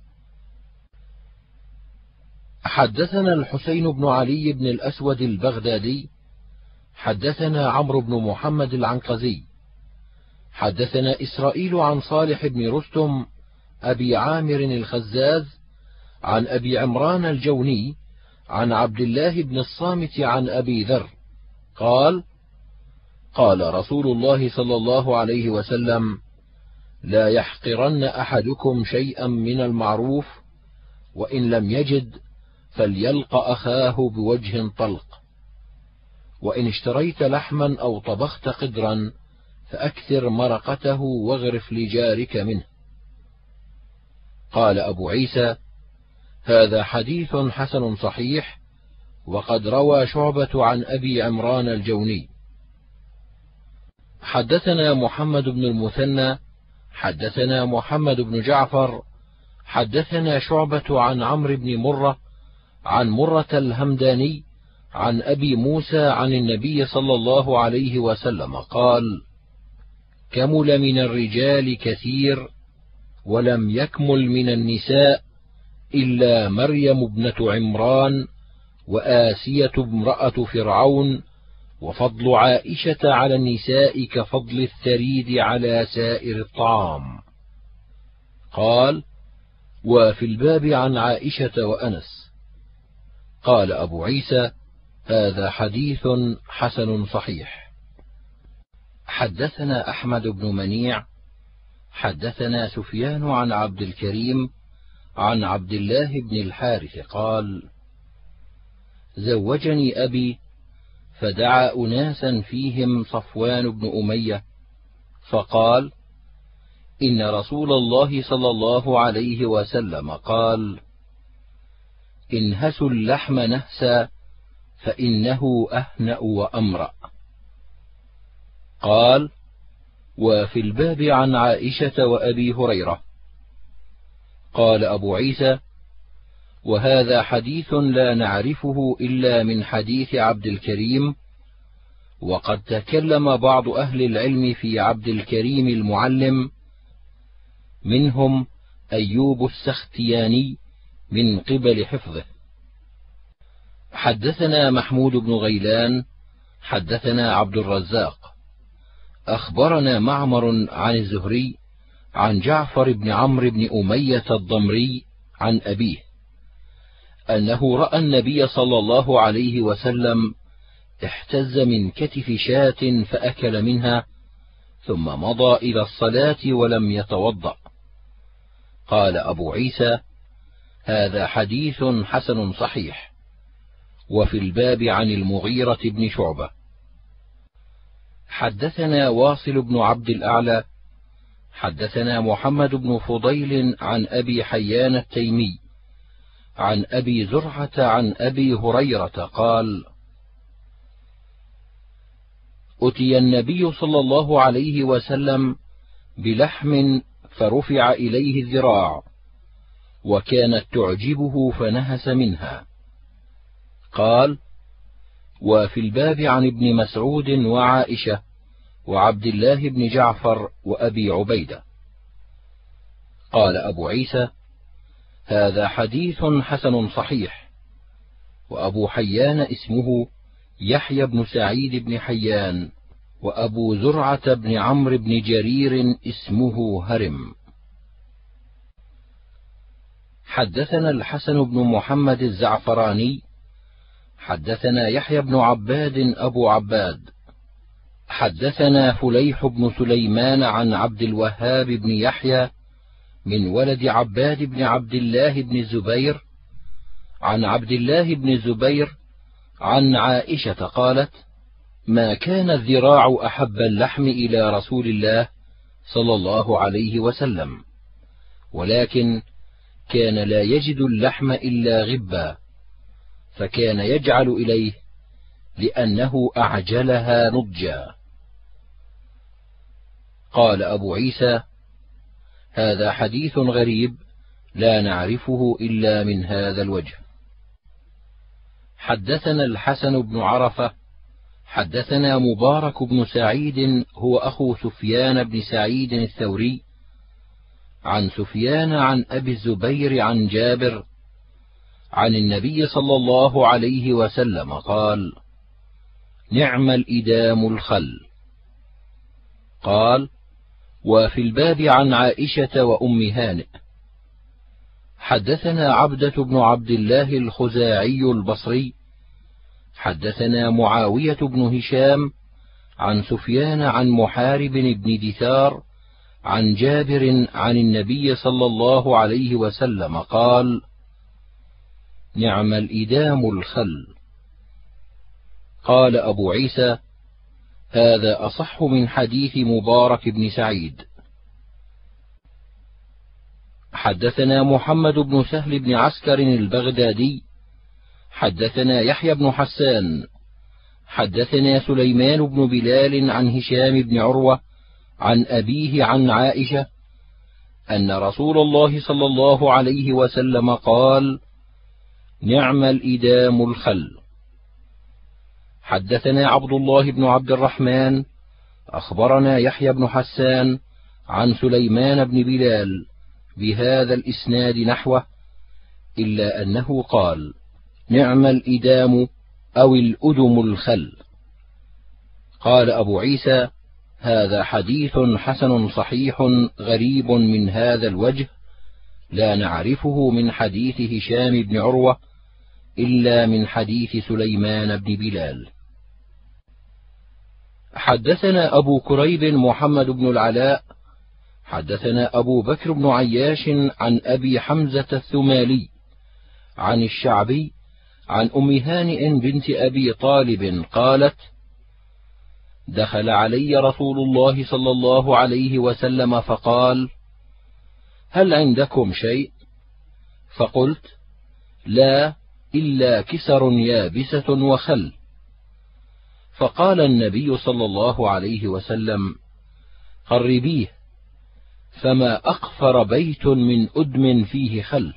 حدثنا الحسين بن علي بن الأسود البغدادي حدثنا عمرو بن محمد العنقزي حدثنا إسرائيل عن صالح بن رستم أبي عامر الخزاز عن أبي عمران الجوني عن عبد الله بن الصامت عن أبي ذر قال: قال رسول الله صلى الله عليه وسلم: لا يحقرن أحدكم شيئا من المعروف، وإن لم يجد فليلق أخاه بوجه طلق. وإن اشتريت لحما أو طبخت قدرا فأكثر مرقته واغرف لجارك منه. قال أبو عيسى: هذا حديث حسن صحيح، وقد روى شعبة عن أبي عمران الجوني. حدثنا محمد بن المثنى حدثنا محمد بن جعفر حدثنا شعبة عن عمرو بن مرة عن مرة الهمداني عن أبي موسى عن النبي صلى الله عليه وسلم قال: كمل من الرجال كثير، ولم يكمل من النساء إلا مريم ابنة عمران وآسية امرأة فرعون، وفضل عائشة على النساء كفضل الثريد على سائر الطعام. قال: وفي الباب عن عائشة وأنس. قال أبو عيسى: هذا حديث حسن صحيح. حدثنا أحمد بن منيع حدثنا سفيان عن عبد الكريم عن عبد الله بن الحارث قال: زوجني أبي، فدعا أناسا فيهم صفوان بن أمية، فقال: إن رسول الله صلى الله عليه وسلم قال: انهسوا اللحم نهسا، فإنه أهنأ وأمرأ. قال: وفي الباب عن عائشة وأبي هريرة. قال أبو عيسى: وهذا حديث لا نعرفه إلا من حديث عبد الكريم، وقد تكلم بعض أهل العلم في عبد الكريم المعلم، منهم أيوب السختياني من قبل حفظه. حدثنا محمود بن غيلان حدثنا عبد الرزاق أخبرنا معمر عن الزهري عن جعفر بن عمرو بن أمية الضمري عن أبيه أنه رأى النبي صلى الله عليه وسلم احتز من كتف شاة فأكل منها، ثم مضى إلى الصلاة ولم يتوضأ. قال أبو عيسى: هذا حديث حسن صحيح. وفي الباب عن المغيرة بن شعبة. حدثنا واصل بن عبد الأعلى حدثنا محمد بن فضيل عن أبي حيان التيمي عن أبي زرعة عن أبي هريرة قال: أتي النبي صلى الله عليه وسلم بلحم فرفع إليه الذراع، وكانت تعجبه فنهس منها. قال: وفي الباب عن ابن مسعود وعائشة وعبد الله بن جعفر وأبي عبيدة. قال أبو عيسى: هذا حديث حسن صحيح. وأبو حيان اسمه يحيى بن سعيد بن حيان، وأبو زرعة بن عمرو بن جرير اسمه هرم. حدثنا الحسن بن محمد الزعفراني حدثنا يحيى بن عباد أبو عباد حدثنا فليح بن سليمان عن عبد الوهاب بن يحيى من ولد عباد بن عبد الله بن الزبير عن عبد الله بن الزبير عن عائشة قالت: ما كان الذراع أحب اللحم إلى رسول الله صلى الله عليه وسلم، ولكن كان لا يجد اللحم إلا غبا، فكان يجعل إليه لأنه أعجلها نضجا. قال أبو عيسى: هذا حديث غريب لا نعرفه إلا من هذا الوجه. حدثنا الحسن بن عرفة حدثنا مبارك بن سعيد هو أخو سفيان بن سعيد الثوري عن سفيان عن أبي الزبير عن جابر عن النبي صلى الله عليه وسلم قال: نعم الإدام الخل. قال: وفي الباب عن عائشة وأم هانئ. حدثنا عبدة بن عبد الله الخزاعي البصري حدثنا معاوية بن هشام عن سفيان عن محارب بن دثار عن جابر عن النبي صلى الله عليه وسلم قال: نعم الإدام الخل. قال أبو عيسى: هذا أصح من حديث مبارك بن سعيد. حدثنا محمد بن سهل بن عسكر البغدادي حدثنا يحيى بن حسان حدثنا سليمان بن بلال عن هشام بن عروة عن أبيه عن عائشة أن رسول الله صلى الله عليه وسلم قال: نعم الإدام الخل. حدثنا عبد الله بن عبد الرحمن أخبرنا يحيى بن حسان عن سليمان بن بلال بهذا الإسناد نحوه، إلا أنه قال: نعم الإدام أو الأدم الخل. قال أبو عيسى: هذا حديث حسن صحيح غريب من هذا الوجه، لا نعرفه من حديث هشام بن عروة إلا من حديث سليمان بن بلال. حدثنا أبو كريب محمد بن العلاء حدثنا أبو بكر بن عياش عن أبي حمزة الثمالي عن الشعبي عن أم هانئ بنت أبي طالب قالت: دخل علي رسول الله صلى الله عليه وسلم فقال: هل عندكم شيء؟ فقلت: لا، إلا كسر يابسة وخل. فقال النبي صلى الله عليه وسلم: قربيه، فما أقفر بيت من أدم فيه خل.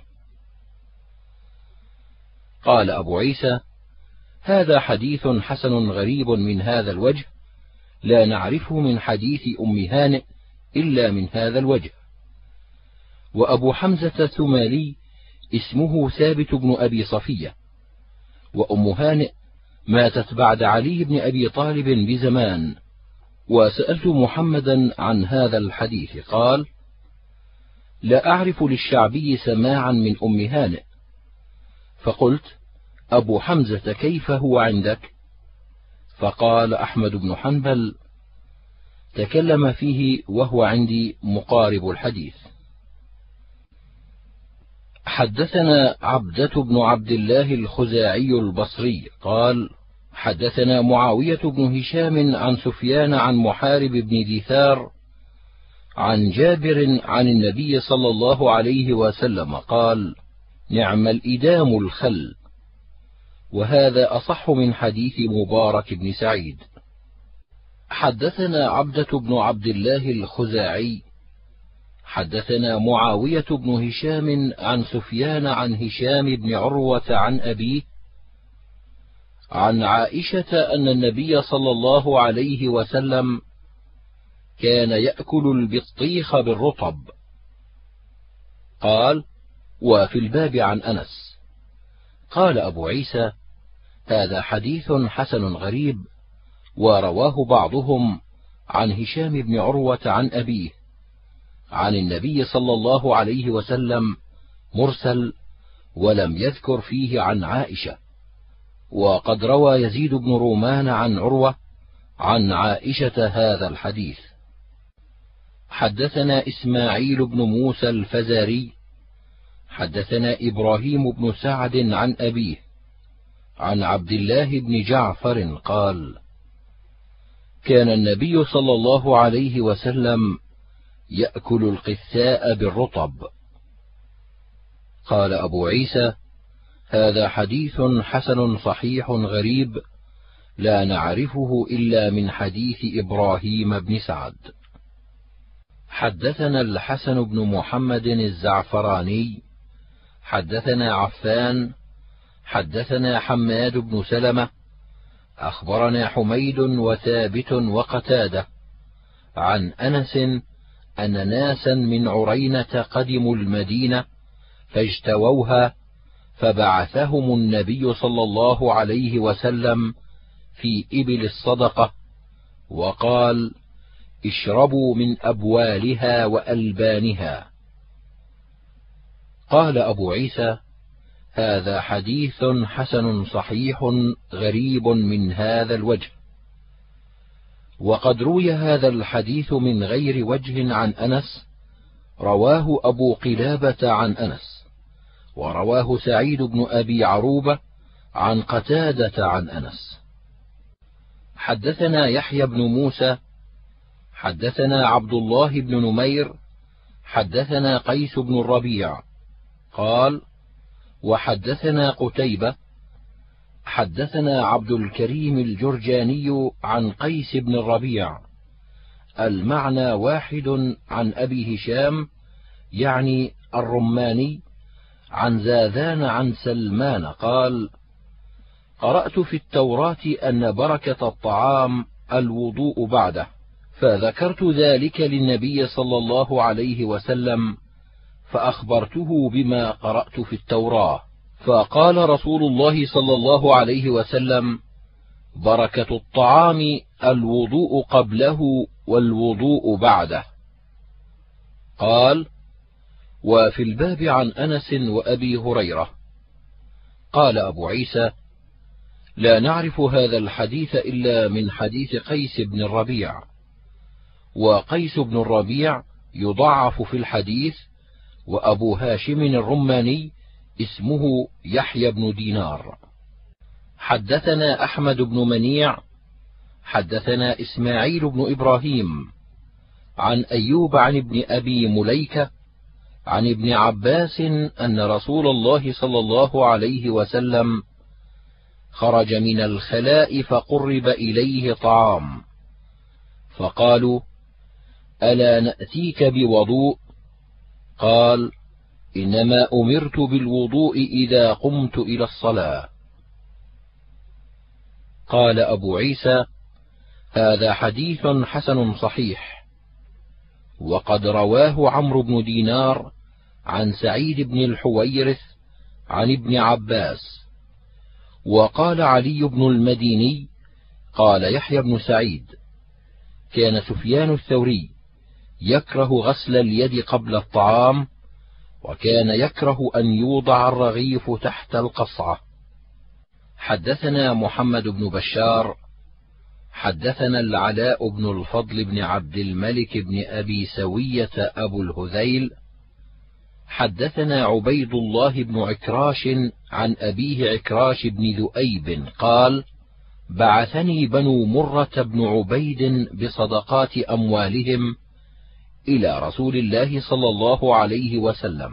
قال أبو عيسى: هذا حديث حسن غريب من هذا الوجه، لا نعرفه من حديث أم هانئ إلا من هذا الوجه. وأبو حمزة الثمالي اسمه ثابت بن أبي صفية، وأم هانئ ماتت بعد علي بن أبي طالب بزمان. وسألت محمدا عن هذا الحديث قال: لا أعرف للشعبي سماعا من أم هانئ، فقلت: أبو حمزة كيف هو عندك؟ فقال أحمد بن حنبل: تكلم فيه وهو عندي مقارب الحديث. حدثنا عبدة بن عبد الله الخزاعي البصري قال: حدثنا معاوية بن هشام عن سفيان عن محارب بن دثار عن جابر عن النبي صلى الله عليه وسلم قال: نعم الإدام الخل. وهذا أصح من حديث مبارك بن سعيد. حدثنا عبدة بن عبد الله الخزاعي حدثنا معاوية بن هشام عن سفيان عن هشام بن عروة عن أبيه عن عائشة أن النبي صلى الله عليه وسلم كان يأكل البطيخ بالرطب. قال: وفي الباب عن أنس. قال أبو عيسى: هذا حديث حسن غريب، ورواه بعضهم عن هشام بن عروة عن أبيه عن النبي صلى الله عليه وسلم مرسل، ولم يذكر فيه عن عائشة. وقد روى يزيد بن رومان عن عروة عن عائشة هذا الحديث. حدثنا إسماعيل بن موسى الفزاري حدثنا إبراهيم بن سعد عن أبيه عن عبد الله بن جعفر قال: كان النبي صلى الله عليه وسلم يأكل القثاء بالرطب. قال أبو عيسى: هذا حديث حسن صحيح غريب، لا نعرفه إلا من حديث إبراهيم بن سعد. حدثنا الحسن بن محمد الزعفراني حدثنا عفان حدثنا حماد بن سلمة أخبرنا حميد وثابت وقتادة عن أنس أن ناسا من عرينة قدموا المدينة فاجتووها، فبعثهم النبي صلى الله عليه وسلم في إبل الصدقة، وقال: اشربوا من أبوالها وألبانها. قال أبو عيسى: هذا حديث حسن صحيح غريب من هذا الوجه. وقد روي هذا الحديث من غير وجه عن أنس، رواه أبو قلابة عن أنس، ورواه سعيد بن أبي عروبة عن قتادة عن أنس. حدثنا يحيى بن موسى حدثنا عبد الله بن نمير حدثنا قيس بن الربيع قال: وحدثنا قتيبة حدثنا عبد الكريم الجرجاني عن قيس بن الربيع، المعنى واحد، عن أبي هشام يعني الرماني عن زاذان عن سلمان قال: قرأت في التوراة أن بركة الطعام الوضوء بعده، فذكرت ذلك للنبي صلى الله عليه وسلم، فأخبرته بما قرأت في التوراة، فقال رسول الله صلى الله عليه وسلم: بركة الطعام الوضوء قبله والوضوء بعده. قال: وفي الباب عن أنس وأبي هريرة. قال أبو عيسى: لا نعرف هذا الحديث إلا من حديث قيس بن الربيع، وقيس بن الربيع يضعف في الحديث، وأبو هاشم الرماني اسمه يحيى بن دينار. حدثنا أحمد بن منيع حدثنا إسماعيل بن إبراهيم عن أيوب عن ابن أبي مليكة عن ابن عباس أن رسول الله صلى الله عليه وسلم خرج من الخلاء فقرب إليه طعام، فقالوا: ألا نأتيك بوضوء؟ قال: إنما أمرت بالوضوء إذا قمت إلى الصلاة. قال أبو عيسى: هذا حديث حسن صحيح. وقد رواه عمرو بن دينار عن سعيد بن الحويرث عن ابن عباس. وقال علي بن المديني قال يحيى بن سعيد: كان سفيان الثوري يكره غسل اليد قبل الطعام، وكان يكره أن يوضع الرغيف تحت القصعة. حدثنا محمد بن بشار حدثنا العلاء بن الفضل بن عبد الملك بن أبي سوية أبو الهذيل حدثنا عبيد الله بن عكراش عن أبيه عكراش بن ذؤيب قال: بعثني بنو مرة بن عبيد بصدقات أموالهم إلى رسول الله صلى الله عليه وسلم،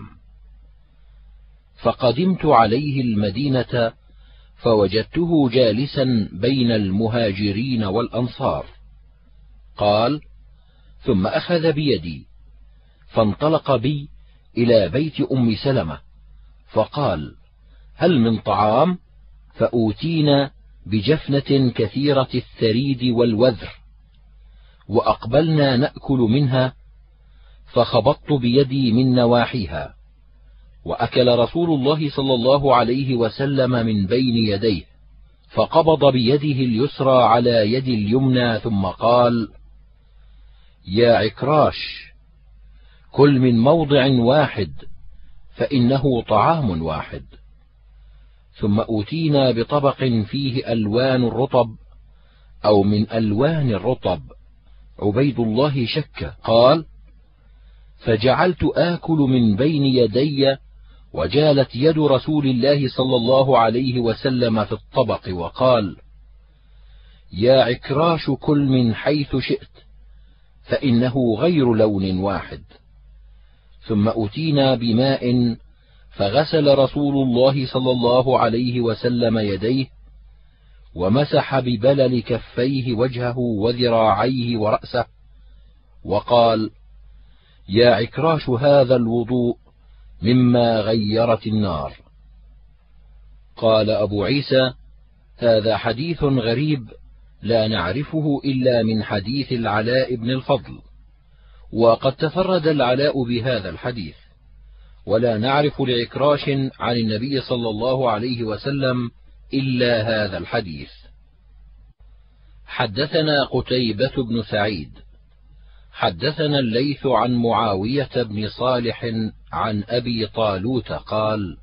فقدمت عليه المدينة فوجدته جالسا بين المهاجرين والأنصار. قال: ثم أخذ بيدي فانطلق بي إلى بيت أم سلمة، فقال: هل من طعام؟ فأوتينا بجفنة كثيرة الثريد والوذر، وأقبلنا نأكل منها، فخبطت بيدي من نواحيها، وأكل رسول الله صلى الله عليه وسلم من بين يديه، فقبض بيده اليسرى على يد اليمنى ثم قال: يا عكراش، كل من موضع واحد فإنه طعام واحد. ثم أوتينا بطبق فيه ألوان الرطب أو من ألوان الرطب. عبيد الله شك، قال: فجعلت آكل من بين يدي، وجالت يد رسول الله صلى الله عليه وسلم في الطبق، وقال: يا عكراش، كل من حيث شئت فإنه غير لون واحد. ثم أتينا بماء فغسل رسول الله صلى الله عليه وسلم يديه، ومسح ببلل كفيه وجهه وذراعيه ورأسه، وقال: يا عكراش، هذا الوضوء مما غيرت النار. قال أبو عيسى: هذا حديث غريب لا نعرفه إلا من حديث العلاء بن الفضل، وقد تفرد العلاء بهذا الحديث، ولا نعرف لعكراش عن النبي صلى الله عليه وسلم إلا هذا الحديث. حدثنا قتيبة بن سعيد حدثنا الليث عن معاوية بن صالح عن أبي طالوت قال: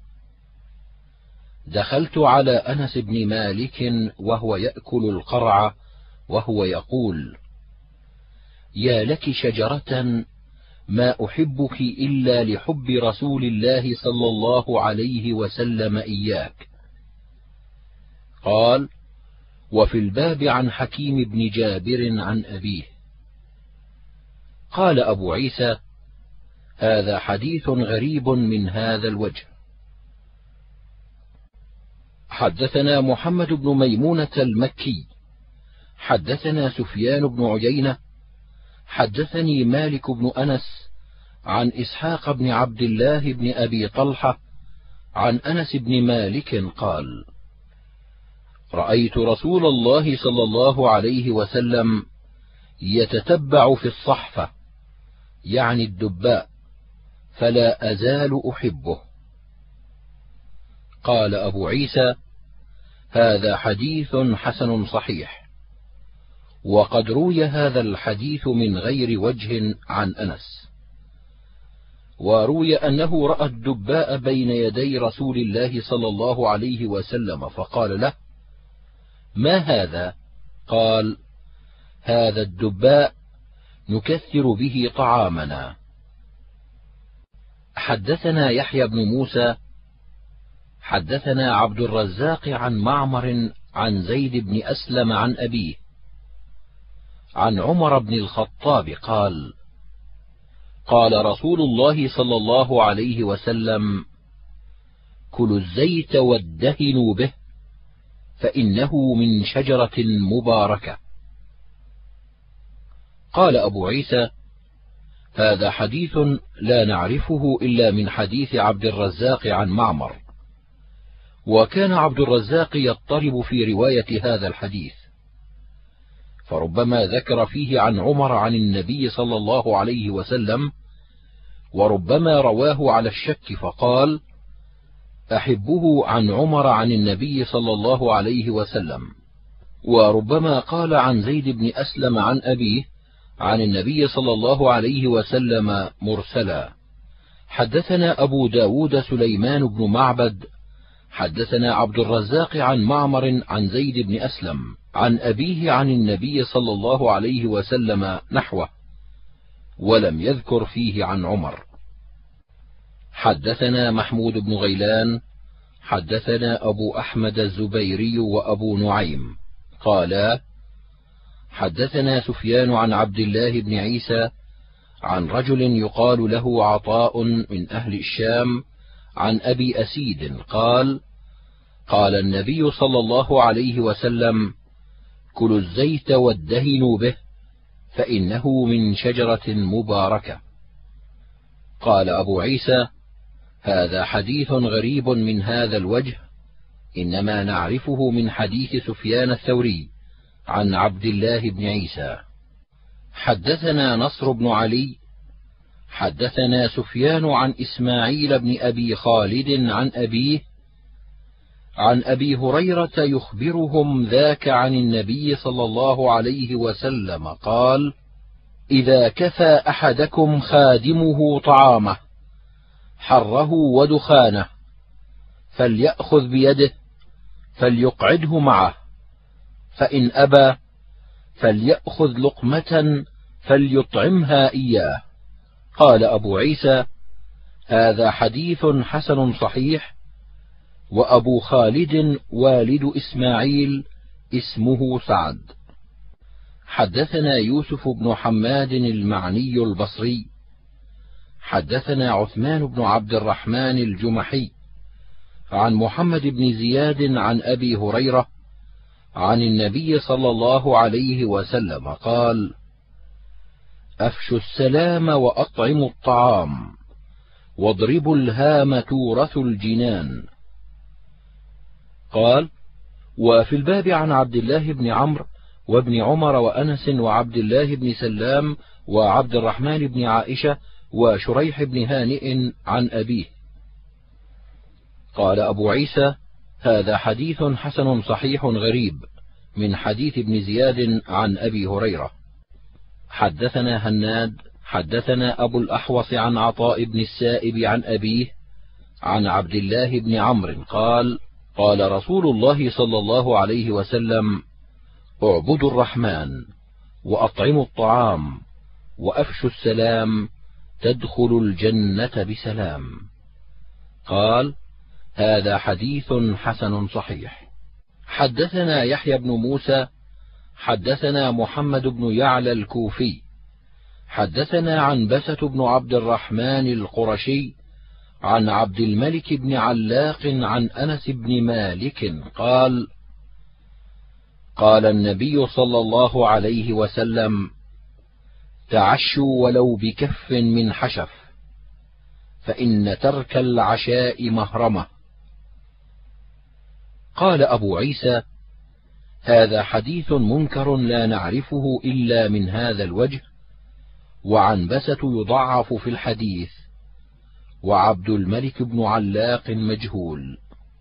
دخلت على أنس بن مالك وهو يأكل القرع، وهو يقول: يا لك شجرة ما أحبك إلا لحب رسول الله صلى الله عليه وسلم إياك. قال: وفي الباب عن حكيم بن جابر عن أبيه. قال أبو عيسى: هذا حديث غريب من هذا الوجه. حدثنا محمد بن ميمونة المكي حدثنا سفيان بن عيينة حدثني مالك بن أنس عن إسحاق بن عبد الله بن أبي طلحة عن أنس بن مالك قال: رأيت رسول الله صلى الله عليه وسلم يتتبع في الصحفة، يعني الدباء، فلا أزال أحبه. قال أبو عيسى: هذا حديث حسن صحيح، وقد روي هذا الحديث من غير وجه عن أنس، وروي أنه رأى الدباء بين يدي رسول الله صلى الله عليه وسلم، فقال له: ما هذا؟ قال: هذا الدباء نكثر به طعامنا. حدثنا يحيى بن موسى حدثنا عبد الرزاق عن معمر عن زيد بن أسلم عن أبيه عن عمر بن الخطاب قال: قال رسول الله صلى الله عليه وسلم: كلوا الزيت وادهنوا به، فإنه من شجرة مباركة. قال أبو عيسى: هذا حديث لا نعرفه إلا من حديث عبد الرزاق عن معمر، وكان عبد الرزاق يضطرب في رواية هذا الحديث، فربما ذكر فيه عن عمر عن النبي صلى الله عليه وسلم، وربما رواه على الشك فقال: أحبه عن عمر عن النبي صلى الله عليه وسلم، وربما قال عن زيد بن أسلم عن أبيه عن النبي صلى الله عليه وسلم مرسلا، حدثنا أبو داود سليمان بن معبد حدثنا عبد الرزاق عن معمر عن زيد بن أسلم عن أبيه عن النبي صلى الله عليه وسلم نحوه، ولم يذكر فيه عن عمر. حدثنا محمود بن غيلان حدثنا أبو أحمد الزبيري وأبو نعيم قالا حدثنا سفيان عن عبد الله بن عيسى عن رجل يقال له عطاء من أهل الشام عن أبي أسيد قال قال النبي صلى الله عليه وسلم كلوا الزيت وادهنوا به فإنه من شجرة مباركة. قال أبو عيسى هذا حديث غريب من هذا الوجه، إنما نعرفه من حديث سفيان الثوري عن عبد الله بن عيسى. حدثنا نصر بن علي حدثنا سفيان عن إسماعيل بن أبي خالد عن أبيه عن أبي هريرة يخبرهم ذاك عن النبي صلى الله عليه وسلم قال إذا كفى أحدكم خادمه طعامه حره ودخانه فليأخذ بيده فليقعده معه، فإن أبى فليأخذ لقمة فليطعمها إياه. قال أبو عيسى هذا حديث حسن صحيح، وأبو خالد والد إسماعيل اسمه سعد. حدثنا يوسف بن حماد المعني البصري حدثنا عثمان بن عبد الرحمن الجمحي عن محمد بن زياد عن أبي هريرة عن النبي صلى الله عليه وسلم قال أفشوا السلام وأطعموا الطعام واضربوا الهام تورث الجنان. قال وفي الباب عن عبد الله بن عمرو وابن عمر وأنس وعبد الله بن سلام وعبد الرحمن بن عائشة وشريح بن هانئ عن أبيه. قال أبو عيسى هذا حديث حسن صحيح غريب من حديث ابن زياد عن أبي هريرة. حدثنا هناد حدثنا أبو الأحوص عن عطاء بن السائب عن أبيه عن عبد الله بن عمرو قال قال رسول الله صلى الله عليه وسلم اعبدوا الرحمن وأطعموا الطعام وأفشوا السلام تدخلوا الجنة بسلام. قال هذا حديث حسن صحيح. حدثنا يحيى بن موسى حدثنا محمد بن يعلى الكوفي حدثنا عنبسة بن عبد الرحمن القرشي عن عبد الملك بن علاق عن أنس بن مالك قال قال النبي صلى الله عليه وسلم تعشوا ولو بكف من حشف فإن ترك العشاء مهرمة. قال أبو عيسى هذا حديث منكر لا نعرفه إلا من هذا الوجه، وعنبسة يضعف في الحديث، وعبد الملك بن علاق مجهول.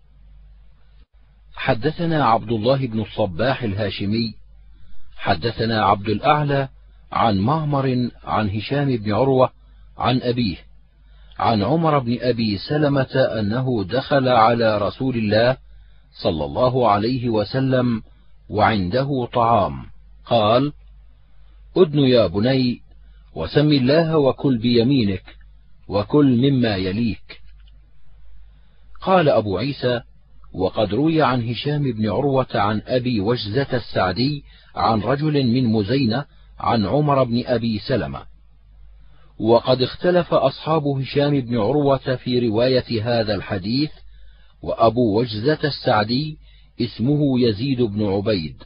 حدثنا عبد الله بن الصباح الهاشمي حدثنا عبد الأعلى عن معمر عن هشام بن عروة عن أبيه عن عمر بن أبي سلمة أنه دخل على رسول الله صلى الله عليه وسلم وعنده طعام، قال أدن يا بني وسم الله وكل بيمينك وكل مما يليك. قال أبو عيسى وقد روي عن هشام بن عروة عن أبي وجزة السعدي عن رجل من مزينة عن عمر بن أبي سلمة، وقد اختلف أصحاب هشام بن عروة في رواية هذا الحديث، وأبو وجزة السعدي اسمه يزيد بن عبيد.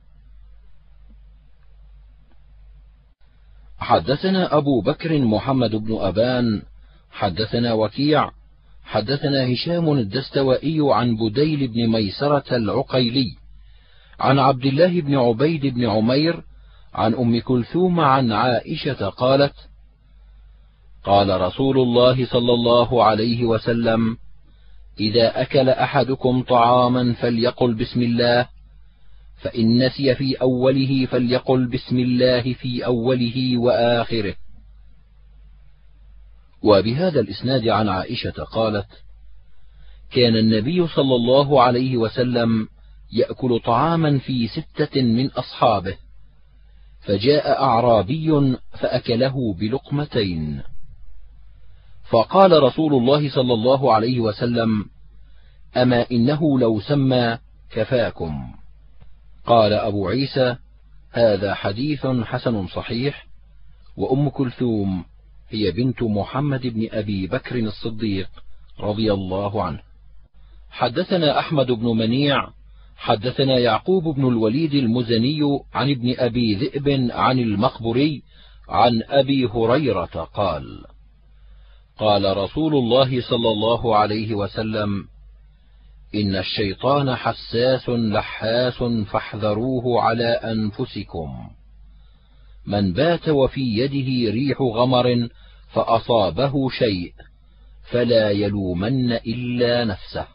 حدثنا أبو بكر محمد بن أبان حدثنا وكيع حدثنا هشام الدستوائي عن بديل بن ميسرة العقيلي عن عبد الله بن عبيد بن عمير عن أم كلثوم عن عائشة قالت قال رسول الله صلى الله عليه وسلم إذا أكل أحدكم طعاما فليقل بسم الله، فإن نسي في أوله فليقل بسم الله في أوله وآخره. وبهذا الإسناد عن عائشة قالت: كان النبي صلى الله عليه وسلم يأكل طعاما في 6 من أصحابه، فجاء أعرابي فأكله بلقمتين، فقال رسول الله صلى الله عليه وسلم: أما إنه لو سمى كفاكم. قال أبو عيسى: هذا حديث حسن صحيح. وأم كلثوم هي بنت محمد بن أبي بكر الصديق رضي الله عنه. حدثنا أحمد بن منيع حدثنا يعقوب بن الوليد المزني عن ابن أبي ذئب عن المقبري عن أبي هريرة قال: قال رسول الله صلى الله عليه وسلم: إن الشيطان حساس لحاس فاحذروه على أنفسكم. من بات وفي يده ريح غمر فأصابه شيء فلا يلومن إلا نفسه.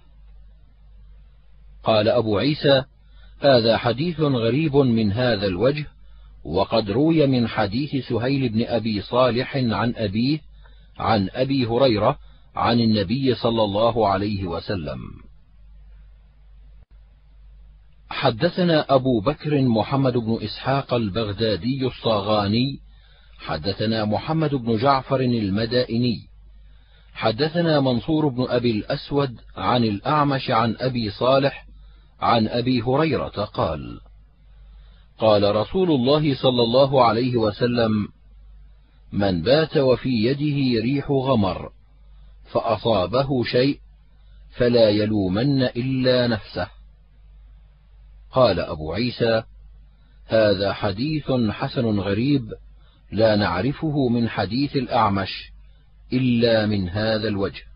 قال أبو عيسى: هذا حديث غريب من هذا الوجه، وقد روي من حديث سهيل بن أبي صالح عن أبيه عن أبي هريرة عن النبي صلى الله عليه وسلم. حدثنا أبو بكر محمد بن إسحاق البغدادي الصاغاني حدثنا محمد بن جعفر المدائني حدثنا منصور بن أبي الأسود عن الأعمش عن أبي صالح عن أبي هريرة قال: قال رسول الله صلى الله عليه وسلم: من بات وفي يده ريح غمر فأصابه شيء فلا يلومن إلا نفسه. قال أبو عيسى: هذا حديث حسن غريب لا نعرفه من حديث الأعمش إلا من هذا الوجه.